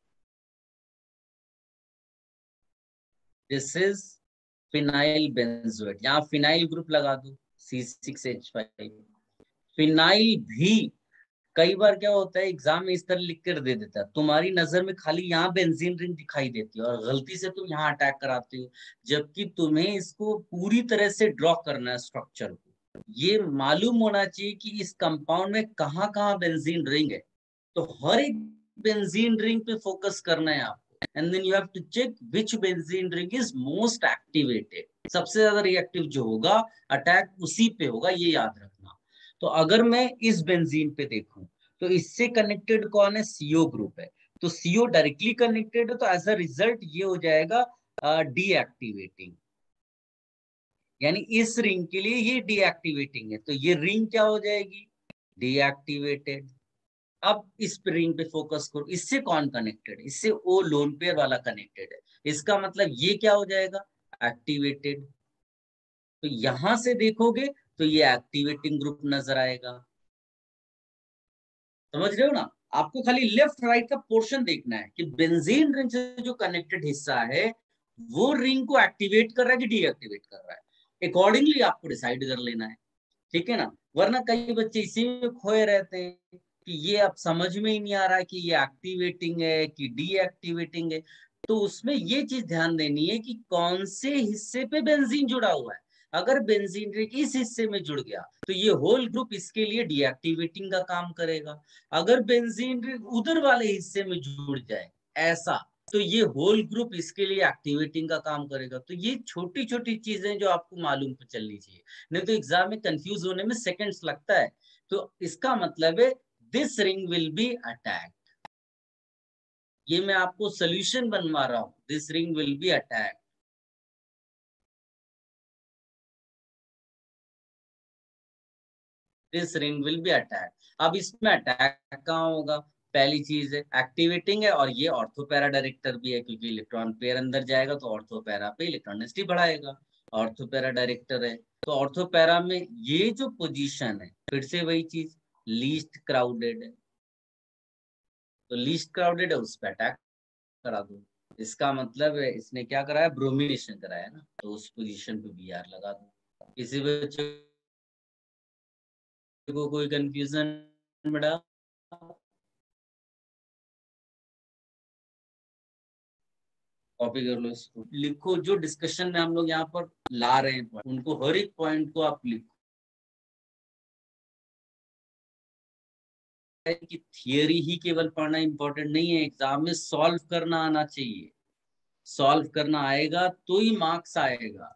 this is phenyl benzoate, यहाँ फिनाइल ग्रुप लगा दो C six H five. Phenyl भी कई बार क्या होता है एग्जाम में इस तरह लिख कर दे देता है, तुम्हारी नजर में खाली यहाँ बेंजीन रिंग दिखाई देती है और गलती से तुम यहाँ अटैक कराते हो, जबकि तुम्हें इसको पूरी तरह से ड्रॉ करना है स्ट्रक्चर को। ये मालूम होना चाहिए कि इस कंपाउंड में कहाँ कहाँ बेंजीन रिंग है, तो हर एक बेंजीन रिंग पे फोकस करना है आपको, and then you have to check which benzene ring is most activated, सबसे ज्यादा रिएक्टिव जो होगा अटैक उसी पे होगा, ये याद रखना। तो अगर मैं इस बेंजीन पे देखूं तो इससे कनेक्टेड कौन है, सीओ ग्रुप है, तो सीओ डायरेक्टली कनेक्टेड है, तो एज अ रिजल्ट ये हो जाएगा डीएक्टिवेटिंग, यानी इस रिंग के लिए ये डीएक्टिवेटिंग है, तो ये रिंग क्या हो जाएगी, डीएक्टिवेटेड। अब इस रिंग पे फोकस करो, इससे कौन कनेक्टेड है, इससे ओ लोन पेयर वाला कनेक्टेड है, इसका मतलब ये क्या हो जाएगा, एक्टिवेटेड। तो यहां से देखोगे तो ये एक्टिवेटिंग ग्रुप नजर आएगा, समझ रहे हो ना। आपको खाली लेफ्ट राइट का पोर्शन देखना है कि बेंजीन रिंग से जो कनेक्टेड हिस्सा है वो रिंग को एक्टिवेट कर रहा है कि डीएक्टिवेट कर रहा है, अकॉर्डिंगली आपको डिसाइड कर लेना है, ठीक है ना। वरना कई बच्चे इसी में खोए रहते हैं कि ये अब समझ में ही नहीं आ रहा है कि ये एक्टिवेटिंग है कि डीएक्टिवेटिंग है। तो उसमें ये चीज ध्यान देनी है कि कौन से हिस्से पे बेंजीन जुड़ा हुआ है। अगर बेंजीन रिंग इस हिस्से में जुड़ गया तो ये होल ग्रुप इसके लिए डीएक्टिवेटिंग का काम करेगा। अगर बेंजीन रिंग उधर वाले हिस्से में जुड़ जाए ऐसा, तो ये होल ग्रुप इसके लिए एक्टिवेटिंग का काम करेगा। तो ये छोटी छोटी चीजें जो आपको मालूम चलनी चाहिए, नहीं तो एग्जाम में कंफ्यूज होने में सेकंड्स लगता है। तो इसका मतलब है this ring will be attack, ये मैं आपको सोल्यूशन बनवा रहा हूं, this ring will be attack. This ring will be attack. अब इसमें अटैक कहाँ होगा, पहली चीज है एक्टिवेटिंग है, और ये ऑर्थोपैरा डायरेक्टर भी है, क्योंकि इलेक्ट्रॉन पेयर अंदर जाएगा तो ऑर्थोपैरा पे इलेक्ट्रॉन डेंसिटी बढ़ाएगा, ऑर्थोपैरा डायरेक्टर है। तो ऑर्थोपैरा में ये जो पोजीशन है फिर से वही चीज, लीस्ट क्राउडेड है, तो लीस्ट क्राउडेड है उस पर अटैक करा दो। इसका मतलब है इसने क्या कराया, ब्रोमिनेशन कराया ना, तो उस पोजीशन पे बी आर लगा दो। किसी बच्चे को कोई कंफ्यूजन बेटा, कॉपी कर लो इसको, लिखो जो डिस्कशन में हम लोग यहाँ पर ला रहे हैं उनको हर एक पॉइंट को आप लिखो। कि थियरी ही केवल पढ़ना इंपॉर्टेंट नहीं है, एग्जाम में सॉल्व करना आना चाहिए, सॉल्व करना आएगा तो ही मार्क्स आएगा।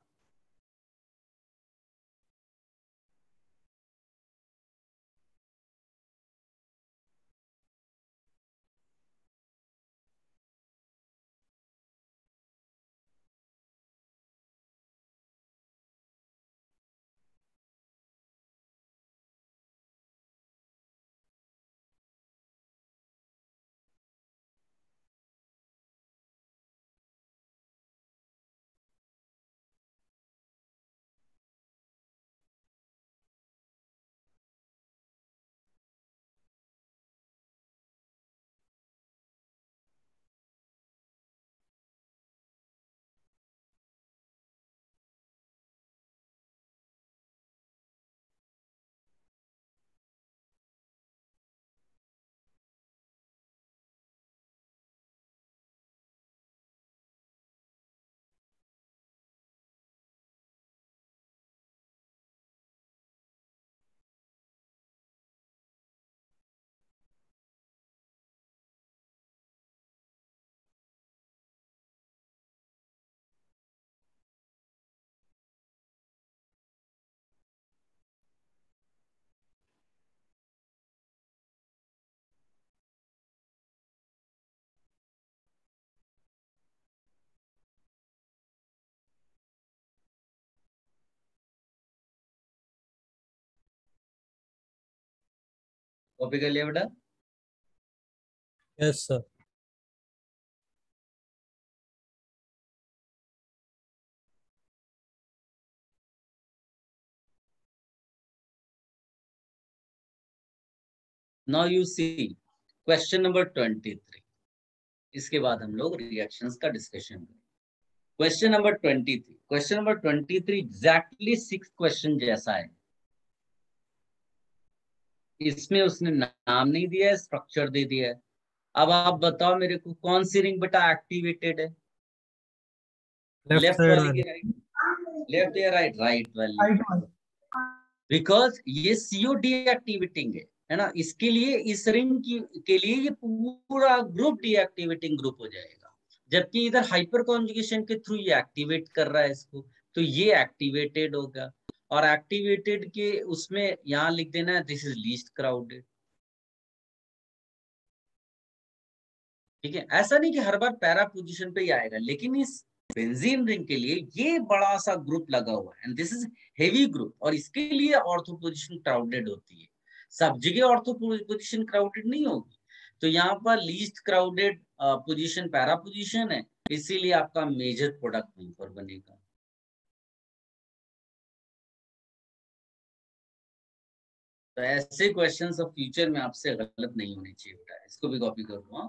कॉपी कर लिया बेटा। Yes sir. Now you see, question number twenty three, इसके बाद हम लोग रिएक्शंस का डिस्कशन करेंगे। Question number twenty three question number twenty three exactly six question जैसा है। इसमें उसने नाम नहीं दिया है, स्ट्रक्चर दे दिया है। अब आप बताओ मेरे को कौन सी रिंग बेटा एक्टिवेटेड है, लेफ्ट वाली की राइट, लेफ्ट या राइट, राइट वाली। राइट वाली। बिकॉज ये सीओ डीएक्टिवेटिंग है, है ना, इसके लिए इस रिंग की के लिए ये पूरा ग्रुप डीएक्टिवेटिंग ग्रुप हो जाएगा, जबकि इधर हाइपर कॉन्जुगेशन के थ्रू ये एक्टिवेट कर रहा है इसको, तो ये एक्टिवेटेड होगा। और एक्टिवेटेड के उसमें यहाँ लिख देना दिस इज लीस्ट क्राउडेड। ठीक है, ऐसा नहीं कि हर बार पैरा पोजीशन पे ही आएगा, लेकिन इस बेंजीन रिंग के लिए ये बड़ा सा ग्रुप लगा हुआ है and this is heavy group, और इसके लिए ऑर्थो पोजीशन क्राउडेड होती है। सब जगह ऑर्थो पोजीशन क्राउडेड नहीं होगी, तो यहाँ पर least crowded position para position है, इसीलिए आपका मेजर प्रोडक्ट वहीं पर बनेगा। तो ऐसे क्वेश्चंस ऑफ फ्यूचर में आपसे गलत नहीं होने चाहिए बेटा, इसको भी कॉपी कर लो।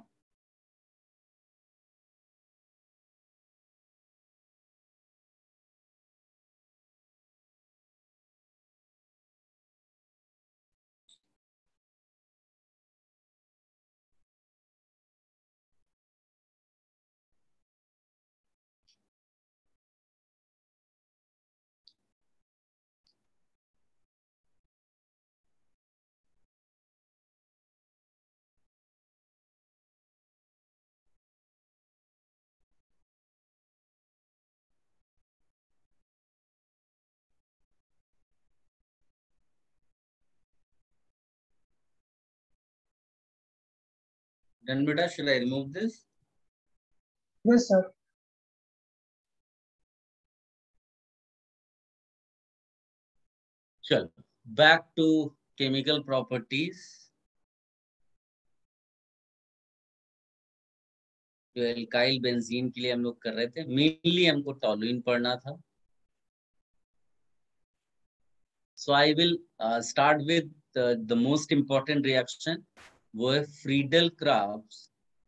Then beta, should I remove this? Yes, sir. चल, back to chemical properties. जो एल्काइल बेंजीन के लिए हम लोग कर रहे थे, मेनली हमको टॉलुइन पढ़ना था। So I will uh, start with the, the most important reaction, वो है फ्रीडल-क्राफ्ट्स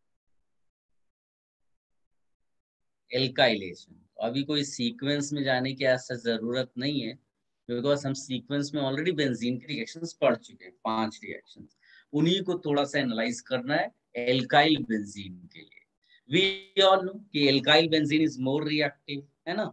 एल्काइलेशन। अभी कोई सीक्वेंस में जाने की ऐसा जरूरत नहीं है, बिकॉज हम सीक्वेंस में ऑलरेडी बेंजीन की रिएक्शंस पढ़ चुके हैं, पांच रिएक्शंस, उन्हीं को थोड़ा सा एनालाइज करना है एल्काइल बेंजीन के लिए। वी ऑल नो कि alkyl benzene is more reactive, है ना।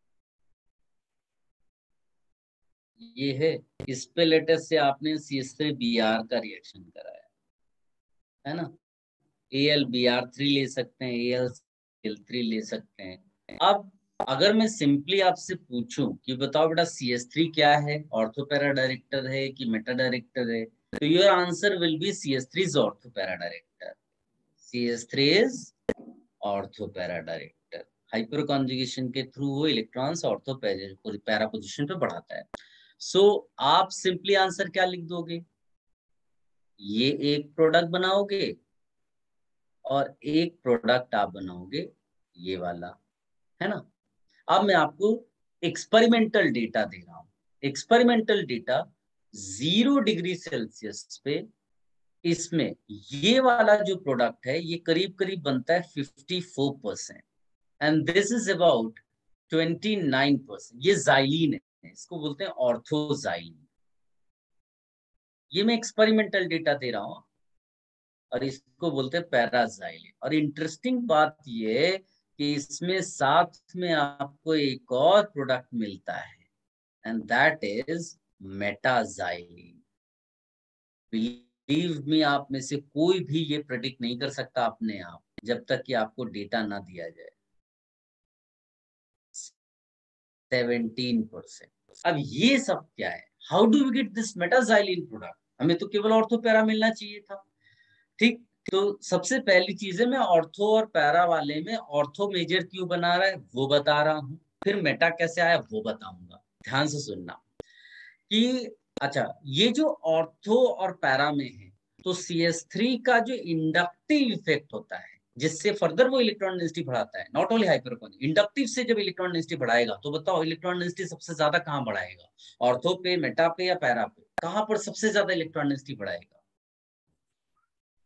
ये है, इस पे लेटेस्ट से आपने C S three B R का रिएक्शन कराया है ना, A L B R three ले सकते हैं, ए एल एल थ्री ले सकते हैं। अब अगर मैं सिंपली आपसे पूछूं कि बताओ बेटा सी एस थ्री क्या है, ऑर्थोपैरा डायरेक्टर है कि मेटा डायरेक्टर है, तो your answer will be C S three is ortho para director. C S three is ortho para director. Hyper conjugation के थ्रू वो इलेक्ट्रॉन्स ऑर्थोपैरा पोजीशन पे बढ़ाता है। सो so, आप सिंपली आंसर क्या लिख दोगे, ये एक प्रोडक्ट बनाओगे और एक प्रोडक्ट आप बनाओगे ये वाला, है ना। अब मैं आपको एक्सपेरिमेंटल डेटा दे रहा हूं। Experimental data zero degree Celsius पे इसमें ये वाला जो प्रोडक्ट है ये करीब करीब बनता है fifty four percent and this is about twenty nine percent. ये जाइलिन है, इसको बोलते हैं ऑर्थोजाइलिन। ये मैं एक्सपेरिमेंटल डेटा दे रहा हूं और इसको बोलते हैं पैराजाइलिन। और इंटरेस्टिंग बात ये है कि इसमें साथ में आपको एक और प्रोडक्ट मिलता है and that is meta xylene. Believe me, आप में से कोई भी ये प्रेडिक्ट नहीं कर सकता अपने आप जब तक कि आपको डेटा ना दिया जाए। Seventeen percent. अब ये सब क्या है, how do we get this meta xylene product? हमें तो केवल ऑर्थोपैरा मिलना चाहिए था, ठीक। तो सबसे पहली चीज है, मैं ऑर्थो और पैरा वाले में ऑर्थो मेजर क्यों बना रहा है वो बता रहा हूँ, फिर मेटा कैसे आया वो बताऊंगा। ध्यान से सुनना कि अच्छा, ये जो ऑर्थो और पैरा में है तो सी एस थ्री का जो इंडक्टिव इफेक्ट होता है जिससे फर्दर वो इलेक्ट्रॉन डेंसिटी बढ़ाता है, नॉट ओनली हाइपरकॉन्जुगेट, इंडक्टिव से जब इलेक्ट्रॉन डेंसिटी बढ़ाएगा तो बताओ इलेक्ट्रॉन डेंसिटी सबसे ज्यादा कहाँ बढ़ाएगा, ऑर्थो पे, मेटा पे या पैरा पे? कहाँ पर सबसे ज्यादा इलेक्ट्रॉन डेंसिटी बढ़ाएगा?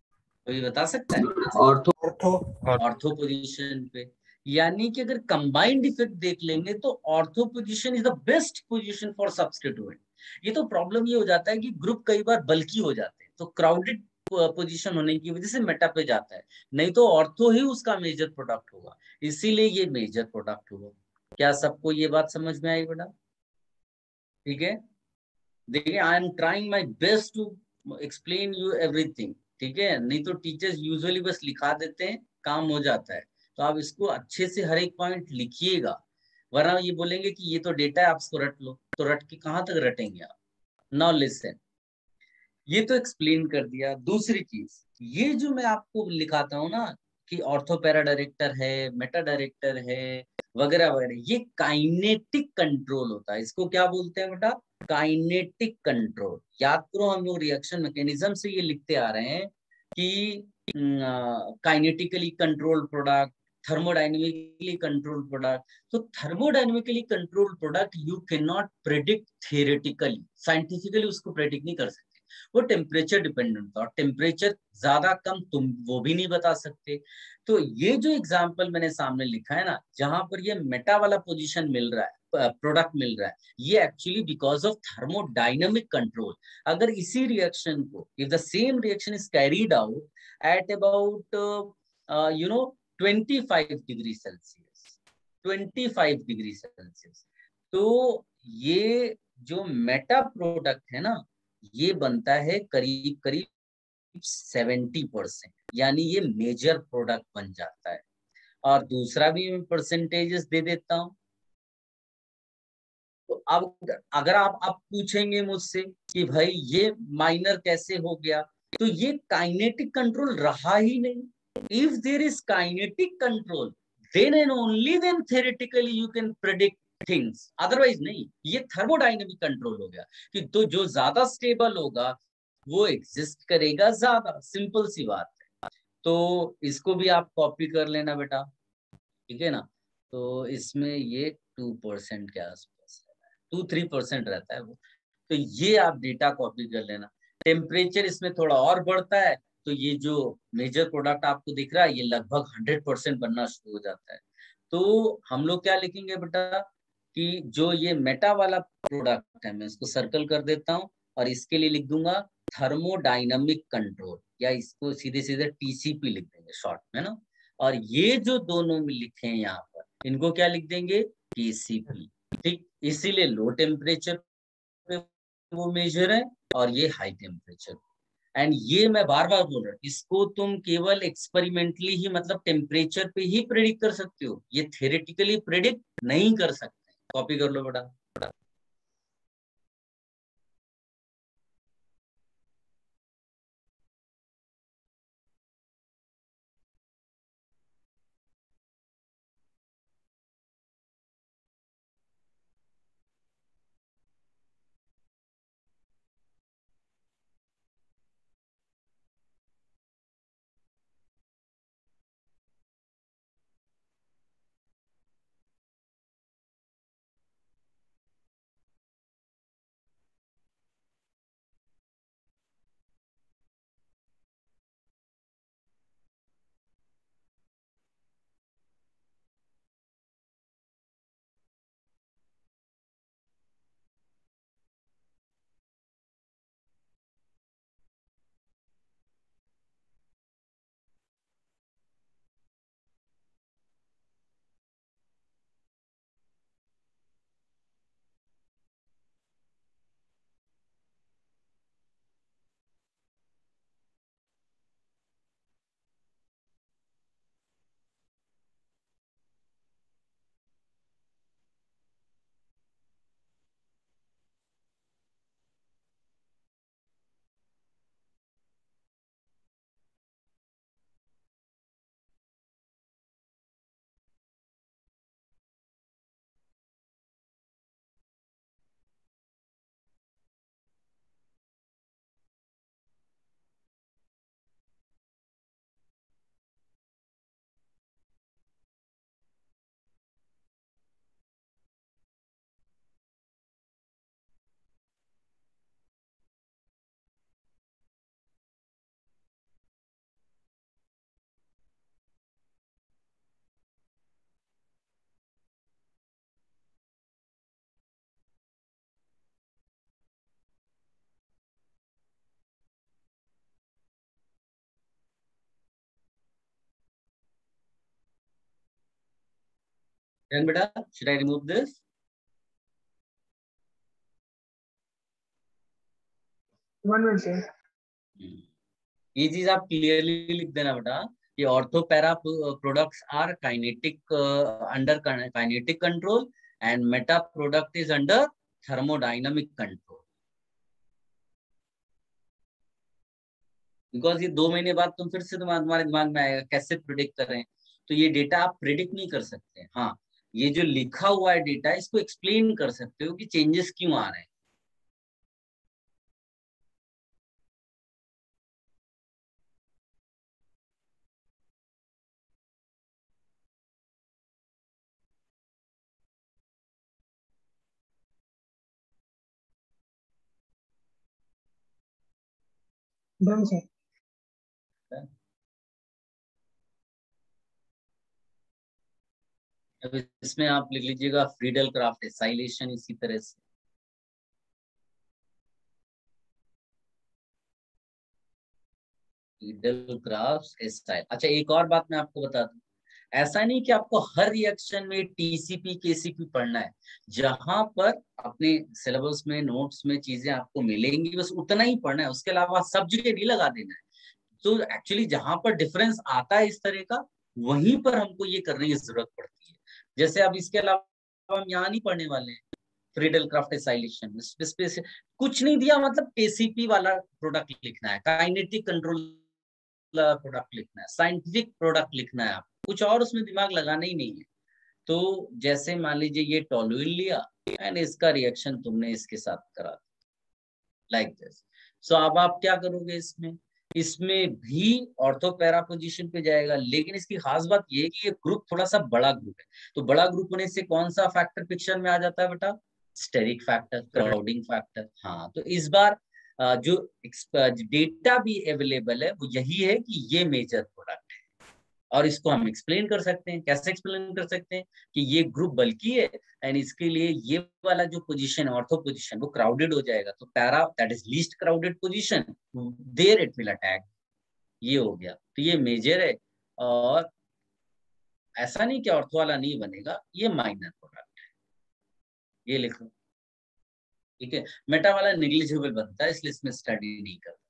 कोई बता सकता है? ऑर्थो ऑर्थो ऑर्थो पोजीशन पे। यानी कि अगर कंबाइंड इफेक्ट देख लेंगे तो ortho position is the best position for substituent. ये तो प्रॉब्लम ये हो जाता है कि ग्रुप कई बार बल्की हो जाते हैं, तो क्राउडेड पोजीशन होने की वजह से मेटा पे जाता है, नहीं तो ऑर्थो ही उसका मेजर प्रोडक्ट होगा, इसीलिए ये मेजर प्रोडक्ट होगा। क्या सबको ये बात समझ में आई बेटा? ठीक है, देखिए I am trying my best to explain you everything. ठीक है, नहीं तो टीचर्स यूजुअली बस लिखा देते हैं, काम हो जाता है। तो आप इसको अच्छे से हर एक पॉइंट लिखिएगा, वरना ये बोलेंगे कि ये तो डेटा है आप इसको रट लो, तो रट के कहाँ तक रटेंगे आप? नाउ लिसन, ये तो एक्सप्लेन कर दिया। दूसरी चीज, ये जो मैं आपको लिखाता हूँ ना कि ऑर्थोपैरा डायरेक्टर है, मेटा डायरेक्टर है, वगैरह वगैरह, ये काइनेटिक कंट्रोल होता है। इसको क्या बोलते हैं बेटा? Kinetic control. याद करो, हम लोग रिएक्शन मैकेनिज्म से ये लिखते आ रहे हैं कि kinetically control product, thermodynamically control product. तो thermodynamically control product you can not predict theoretically, scientifically उसको प्रेडिक्ट नहीं कर सकते, वो टेम्परेचर डिपेंडेंट था, और टेम्परेचर ज्यादा कम तुम वो भी नहीं बता सकते। तो ये जो एग्जांपल मैंने सामने लिखा है ना, जहां पर ये मेटा वाला पोजीशन मिल रहा है, प्रोडक्ट मिल रहा है, ये actually because of thermodynamic control. अगर इसी रिएक्शन को, if the same reaction is carried out at about you know twenty five degree Celsius, twenty five degree Celsius, तो ये जो मेटा प्रोडक्ट है ना, ये बनता है करीब करीब सेवेंटी परसेंट, यानी ये मेजर प्रोडक्ट बन जाता है। और दूसरा भी मैं परसेंटेजेस दे देता हूं। तो अब अगर आप आप पूछेंगे मुझसे कि भाई ये माइनर कैसे हो गया, तो ये काइनेटिक कंट्रोल रहा ही नहीं। If there is kinetic control, then and only then theoretically you can predict things, otherwise नहीं। ये थर्मोडाइनमिक कंट्रोल हो गया कि तो जो ज्यादा स्टेबल होगा वो एग्जिस्ट करेगा ज्यादा, सिंपल सी बात है। तो इसको भी आप कॉपी कर लेना बेटा, ठीक है ना? तो इसमें ये टू परसेंट के आसपास है, टू थ्री परसेंट रहता है वो। तो ये आप डेटा कॉपी कर लेना। टेम्परेचर इसमें थोड़ा और बढ़ता है, तो ये जो मेजर प्रोडक्ट आपको दिख रहा है, ये लगभग हंड्रेड परसेंट बनना शुरू हो जाता है। तो हम लोग क्या लिखेंगे बेटा कि जो ये मेटा वाला प्रोडक्ट है, मैं इसको सर्कल कर देता हूँ, और इसके लिए लिख दूंगा थर्मोडाइनमिक कंट्रोल, या इसको सीधे सीधे टीसीपी लिख देंगे शॉर्ट में ना। और ये जो दोनों में लिखे हैं यहाँ पर, इनको क्या लिख देंगे? टीसीपी। ठीक, इसीलिए लो टेम्परेचर पे वो मेजर है, और ये हाई टेम्परेचर। एंड ये मैं बार बार बोल रहा हूँ, इसको तुम केवल एक्सपेरिमेंटली ही, मतलब टेम्परेचर पे ही प्रेडिक्ट कर सकते हो, ये थ्योरेटिकली प्रेडिक्ट नहीं कर सकते। कॉपी कर लो बेटा। Then beta, should I remove this? One minute, sir. ये चीज आप क्लियरली लिख देना बेटा, ये ortho para products are kinetic under kinetic control and meta product is under thermodynamic control. Because ये दो महीने बाद तुम फिर से तुम्हारे दिमाग में आएगा कैसे प्रिडिक्ट करें, तो ये डेटा आप प्रिडिक्ट नहीं कर सकते। हाँ, ये जो लिखा हुआ है डेटा, इसको एक्सप्लेन कर सकते हो कि चेंजेस क्यों आ रहे हैं। Done, sir. अब इसमें आप लिख लीजिएगा फ्रीडल क्राफ्ट एसाइलेशन, इसी तरह से फ्रीडल क्राफ्ट एसाइल। अच्छा, एक और बात मैं आपको बता दूं, ऐसा नहीं कि आपको हर रिएक्शन में टीसीपी केसीपी पढ़ना है। जहां पर अपने सिलेबस में नोट्स में चीजें आपको मिलेंगी बस उतना ही पढ़ना है, उसके अलावा सब जगह नहीं लगा देना है। तो एक्चुअली जहां पर डिफरेंस आता है इस तरह का, वहीं पर हमको ये करने की जरूरत पड़ती है। जैसे अब इसके अलावा हम यहाँ नहीं पढ़ने वाले हैं फ्रीडल क्राफ्ट एसाइलेशन, कुछ नहीं दिया, मतलब केसीपी वाला प्रोडक्ट लिखना है, काइनेटिक कंट्रोल प्रोडक्ट लिखना है, साइंटिफिक प्रोडक्ट लिखना है, आप कुछ और उसमें दिमाग लगाना ही नहीं है। तो जैसे मान लीजिए ये टोलुइन लिया एंड इसका रिएक्शन तुमने इसके साथ करा, लाइक दिस। सो अब आप क्या करोगे, इसमें इसमें भी ऑर्थो पैरा पोजीशन पे जाएगा, लेकिन इसकी खास बात ये है कि ये ग्रुप थोड़ा सा बड़ा ग्रुप है। तो बड़ा ग्रुप होने से कौन सा फैक्टर पिक्चर में आ जाता है बेटा? Steric factor, crowding factor. हाँ, तो इस बार जो डेटा भी अवेलेबल है वो यही है कि ये मेजर प्रोडक्ट है, और इसको हम एक्सप्लेन कर सकते हैं। कैसे एक्सप्लेन कर सकते हैं? कि ये ग्रुप बल्कि है एंड इसके लिए ये वाला जो पोजीशन है ऑर्थो पोजीशन, वो क्राउडेड हो जाएगा। तो para that is least crowded position, there it will attack. ये हो गया, तो ये मेजर है, और ऐसा नहीं कि ऑर्थो वाला नहीं बनेगा, ये माइनर प्रोडक्ट है, ये लिखो। ठीक है, मेटा वाला नेग्लिजिबल बनता है, इसलिए इसमें स्टडी नहीं करता।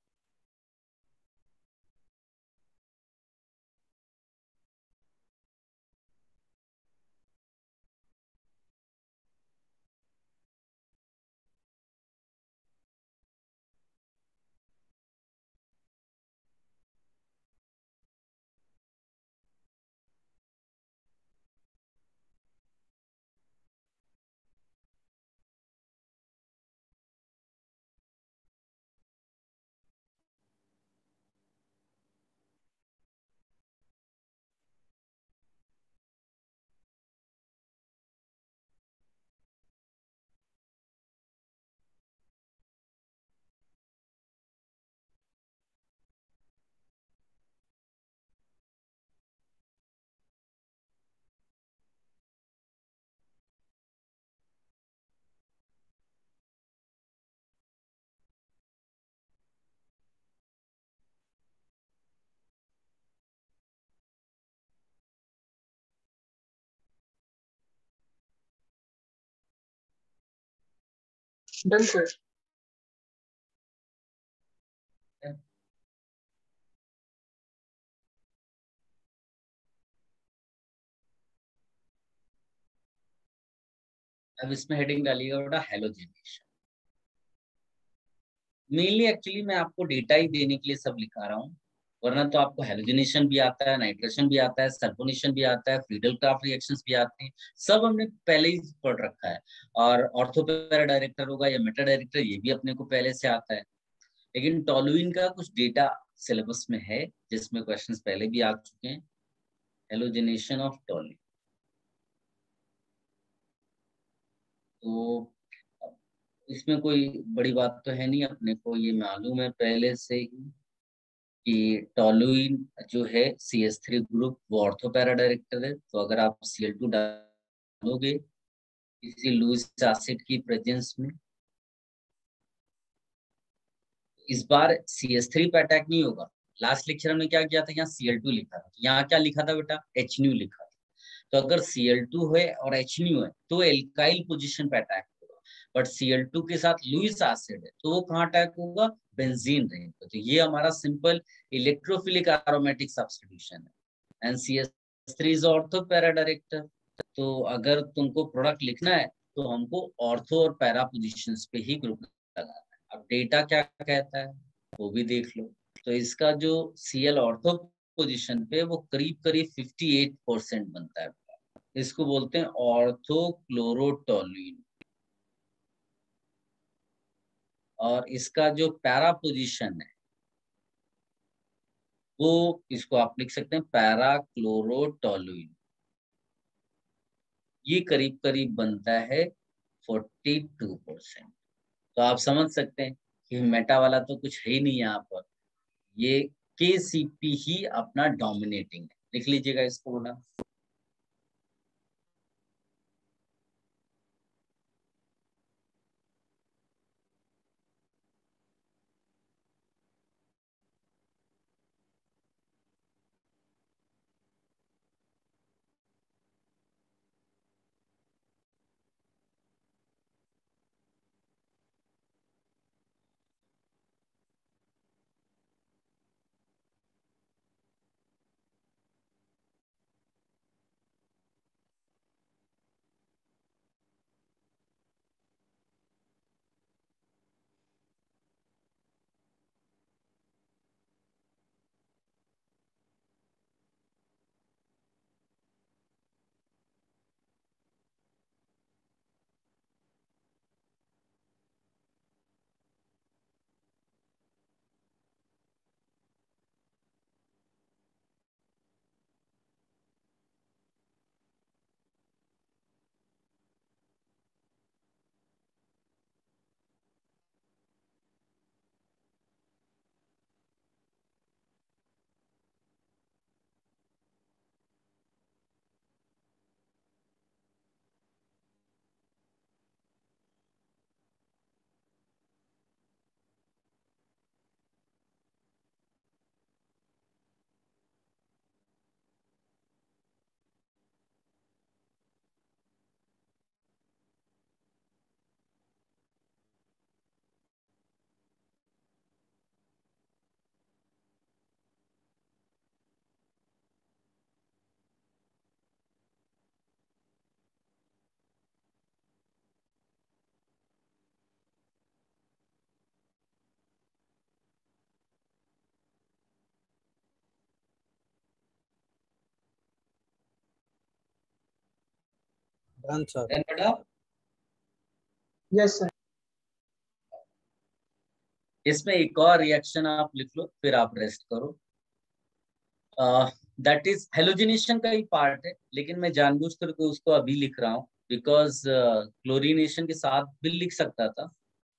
Done, sir. अब इसमें हेडिंग डालिएगा बेटा हेलोजेनेशन। मेनली एक्चुअली मैं आपको डेटा ही देने के लिए सब लिखा रहा हूँ, वरना तो आपको हेलोजिनेशन भी आता है, नाइट्रेशन भी आता है, सल्फोनेशन भी आता है, फ्रीडल क्राफ्ट रिएक्शंस भी आते हैं, सब हमने पहले ही पढ़ रखा है। और ऑर्थो पैरा डायरेक्टर होगा या मेटा डायरेक्टर, ये भी अपने को पहले से आता है। लेकिन टोलुइन का कुछ डेटा सिलेबस में है जिसमें क्वेश्चंस पहले भी आ चुके हैं। हेलोजिनेशन ऑफ टोलुइन, तो इसमें कोई बड़ी बात तो है नहीं, अपने को ये मालूम है पहले से ही कि टोलुइन जो है सी एच थ्री ग्रुप, वो ऑर्थो पैरा डायरेक्टर है। तो अगर आप सी एल टू डालोगे किसी लूज एसिड की प्रेजेंस में, इस बार सी एच थ्री पे अटैक नहीं होगा। लास्ट लेक्चर में क्या किया था, यहाँ सी एल टू लिखा था, यहाँ क्या लिखा था बेटा? एच न्यू लिखा था। तो अगर सी एल टू है और एच एन ओ है तो एल्काइल पोजीशन पे अटैक होगा, बट सी एल टू के साथ लुईस एसिड है तो वो कहाँ अटैक होगा, बेंजीन रिंग पे। तो ये हमारा सिंपल इलेक्ट्रोफिलिक एरोमेटिक सब्स्टिट्यूशन है। And C S three is ortho para director. तो अगर तुमको प्रोडक्ट लिखना है तो हमको ऑर्थो और पैरा पोजिशन पे ही ग्रुप लगाना है। अब डेटा क्या कहता है वो भी देख लो। तो इसका जो सी एल ऑर्थो पोजिशन पे वो करीब करीब अट्ठावन परसेंट बनता है। इसको बोलते हैं ऑर्थो क्लोरोटोलुइन। और इसका जो पैरा पोजिशन है वो इसको आप लिख सकते हैं पैरा क्लोरोटोलुइन। ये करीब करीब बनता है बयालीस परसेंट। तो आप समझ सकते हैं कि मेटा वाला तो कुछ है ही नहीं यहाँ पर, ये के सी पी ही अपना डोमिनेटिंग है। लिख लीजिएगा इसको बोला। Done sir. Then बेटा यस सर। इसमें एक और रिएक्शन आप लिख लो फिर आप रेस्ट करो। दैट इज हेलोजिनेशन का ही पार्ट है, लेकिन मैं जानबूझ करके उसको अभी लिख रहा हूँ बिकॉज क्लोरीनेशन के साथ भी लिख सकता था।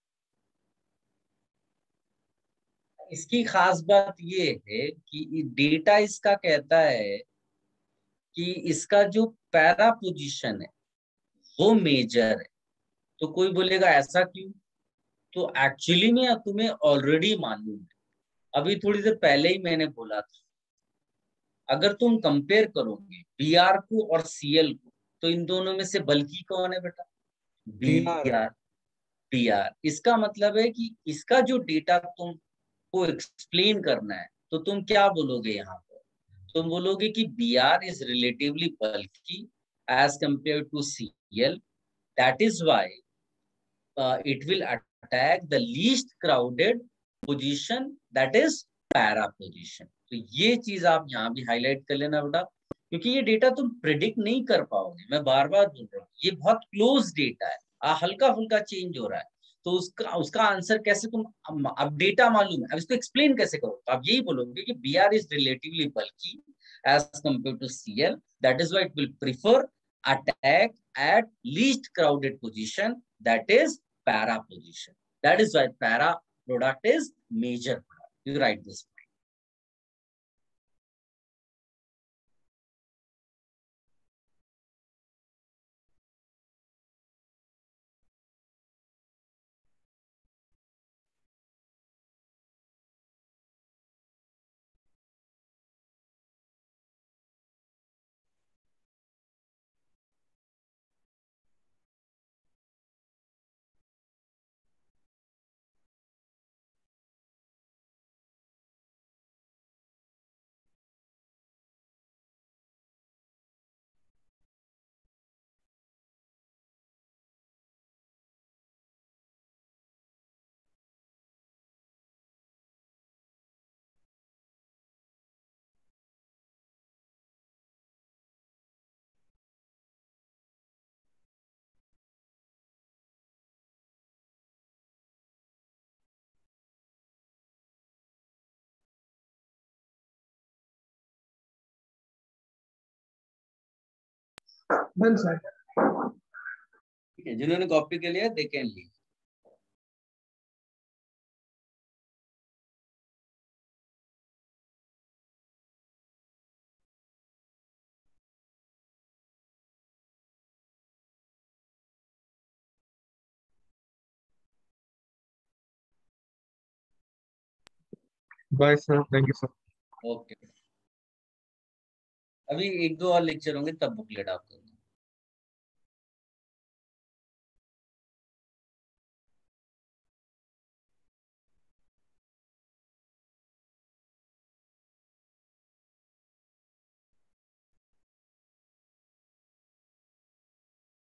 इसकी खास बात ये है कि डेटा इसका कहता है कि इसका जो पैरा पोजीशन है वो मेजर है। तो कोई बोलेगा ऐसा क्यों, तो एक्चुअली में तुम्हें ऑलरेडी मालूम है, अभी थोड़ी देर पहले ही मैंने बोला था। अगर तुम कंपेयर करोगे बी आर को और सी एल को तो इन दोनों में से बल्कि कौन है बेटा, D R. B R. B R इसका मतलब है कि इसका जो डेटा तुमको एक्सप्लेन करना है तो तुम क्या बोलोगे यहाँ पर, तुम बोलोगे कि B R is relatively bulky as compare to C L, that is why it will attack the least crowded position, that is para position। तो ये चीज आप यहाँ भी हाईलाइट कर लेना बेटा, क्योंकि ये डेटा तुम प्रिडिक्ट नहीं कर पाओगे। मैं बार बार बोल रहा हूँ ये बहुत क्लोज डेटा है, आ, हल्का फुल्का चेंज हो रहा है। तो उसका उसका आंसर कैसे तुम, अब अब डेटा मालूम है, अब इसको एक्सप्लेन कैसे करो, तो आप यही बोलोगे कि B R is relatively bulky as compare to C L, that is why it will prefer attack at least crowded position, that is para position। That is why para product is major product। You write this done sir. ठीक है, जिन्होंने copy के लिया they can leave. Bye sir, thank you sir. Okay, अभी एक दो और lecture होंगे तब बुकलेट आप करना।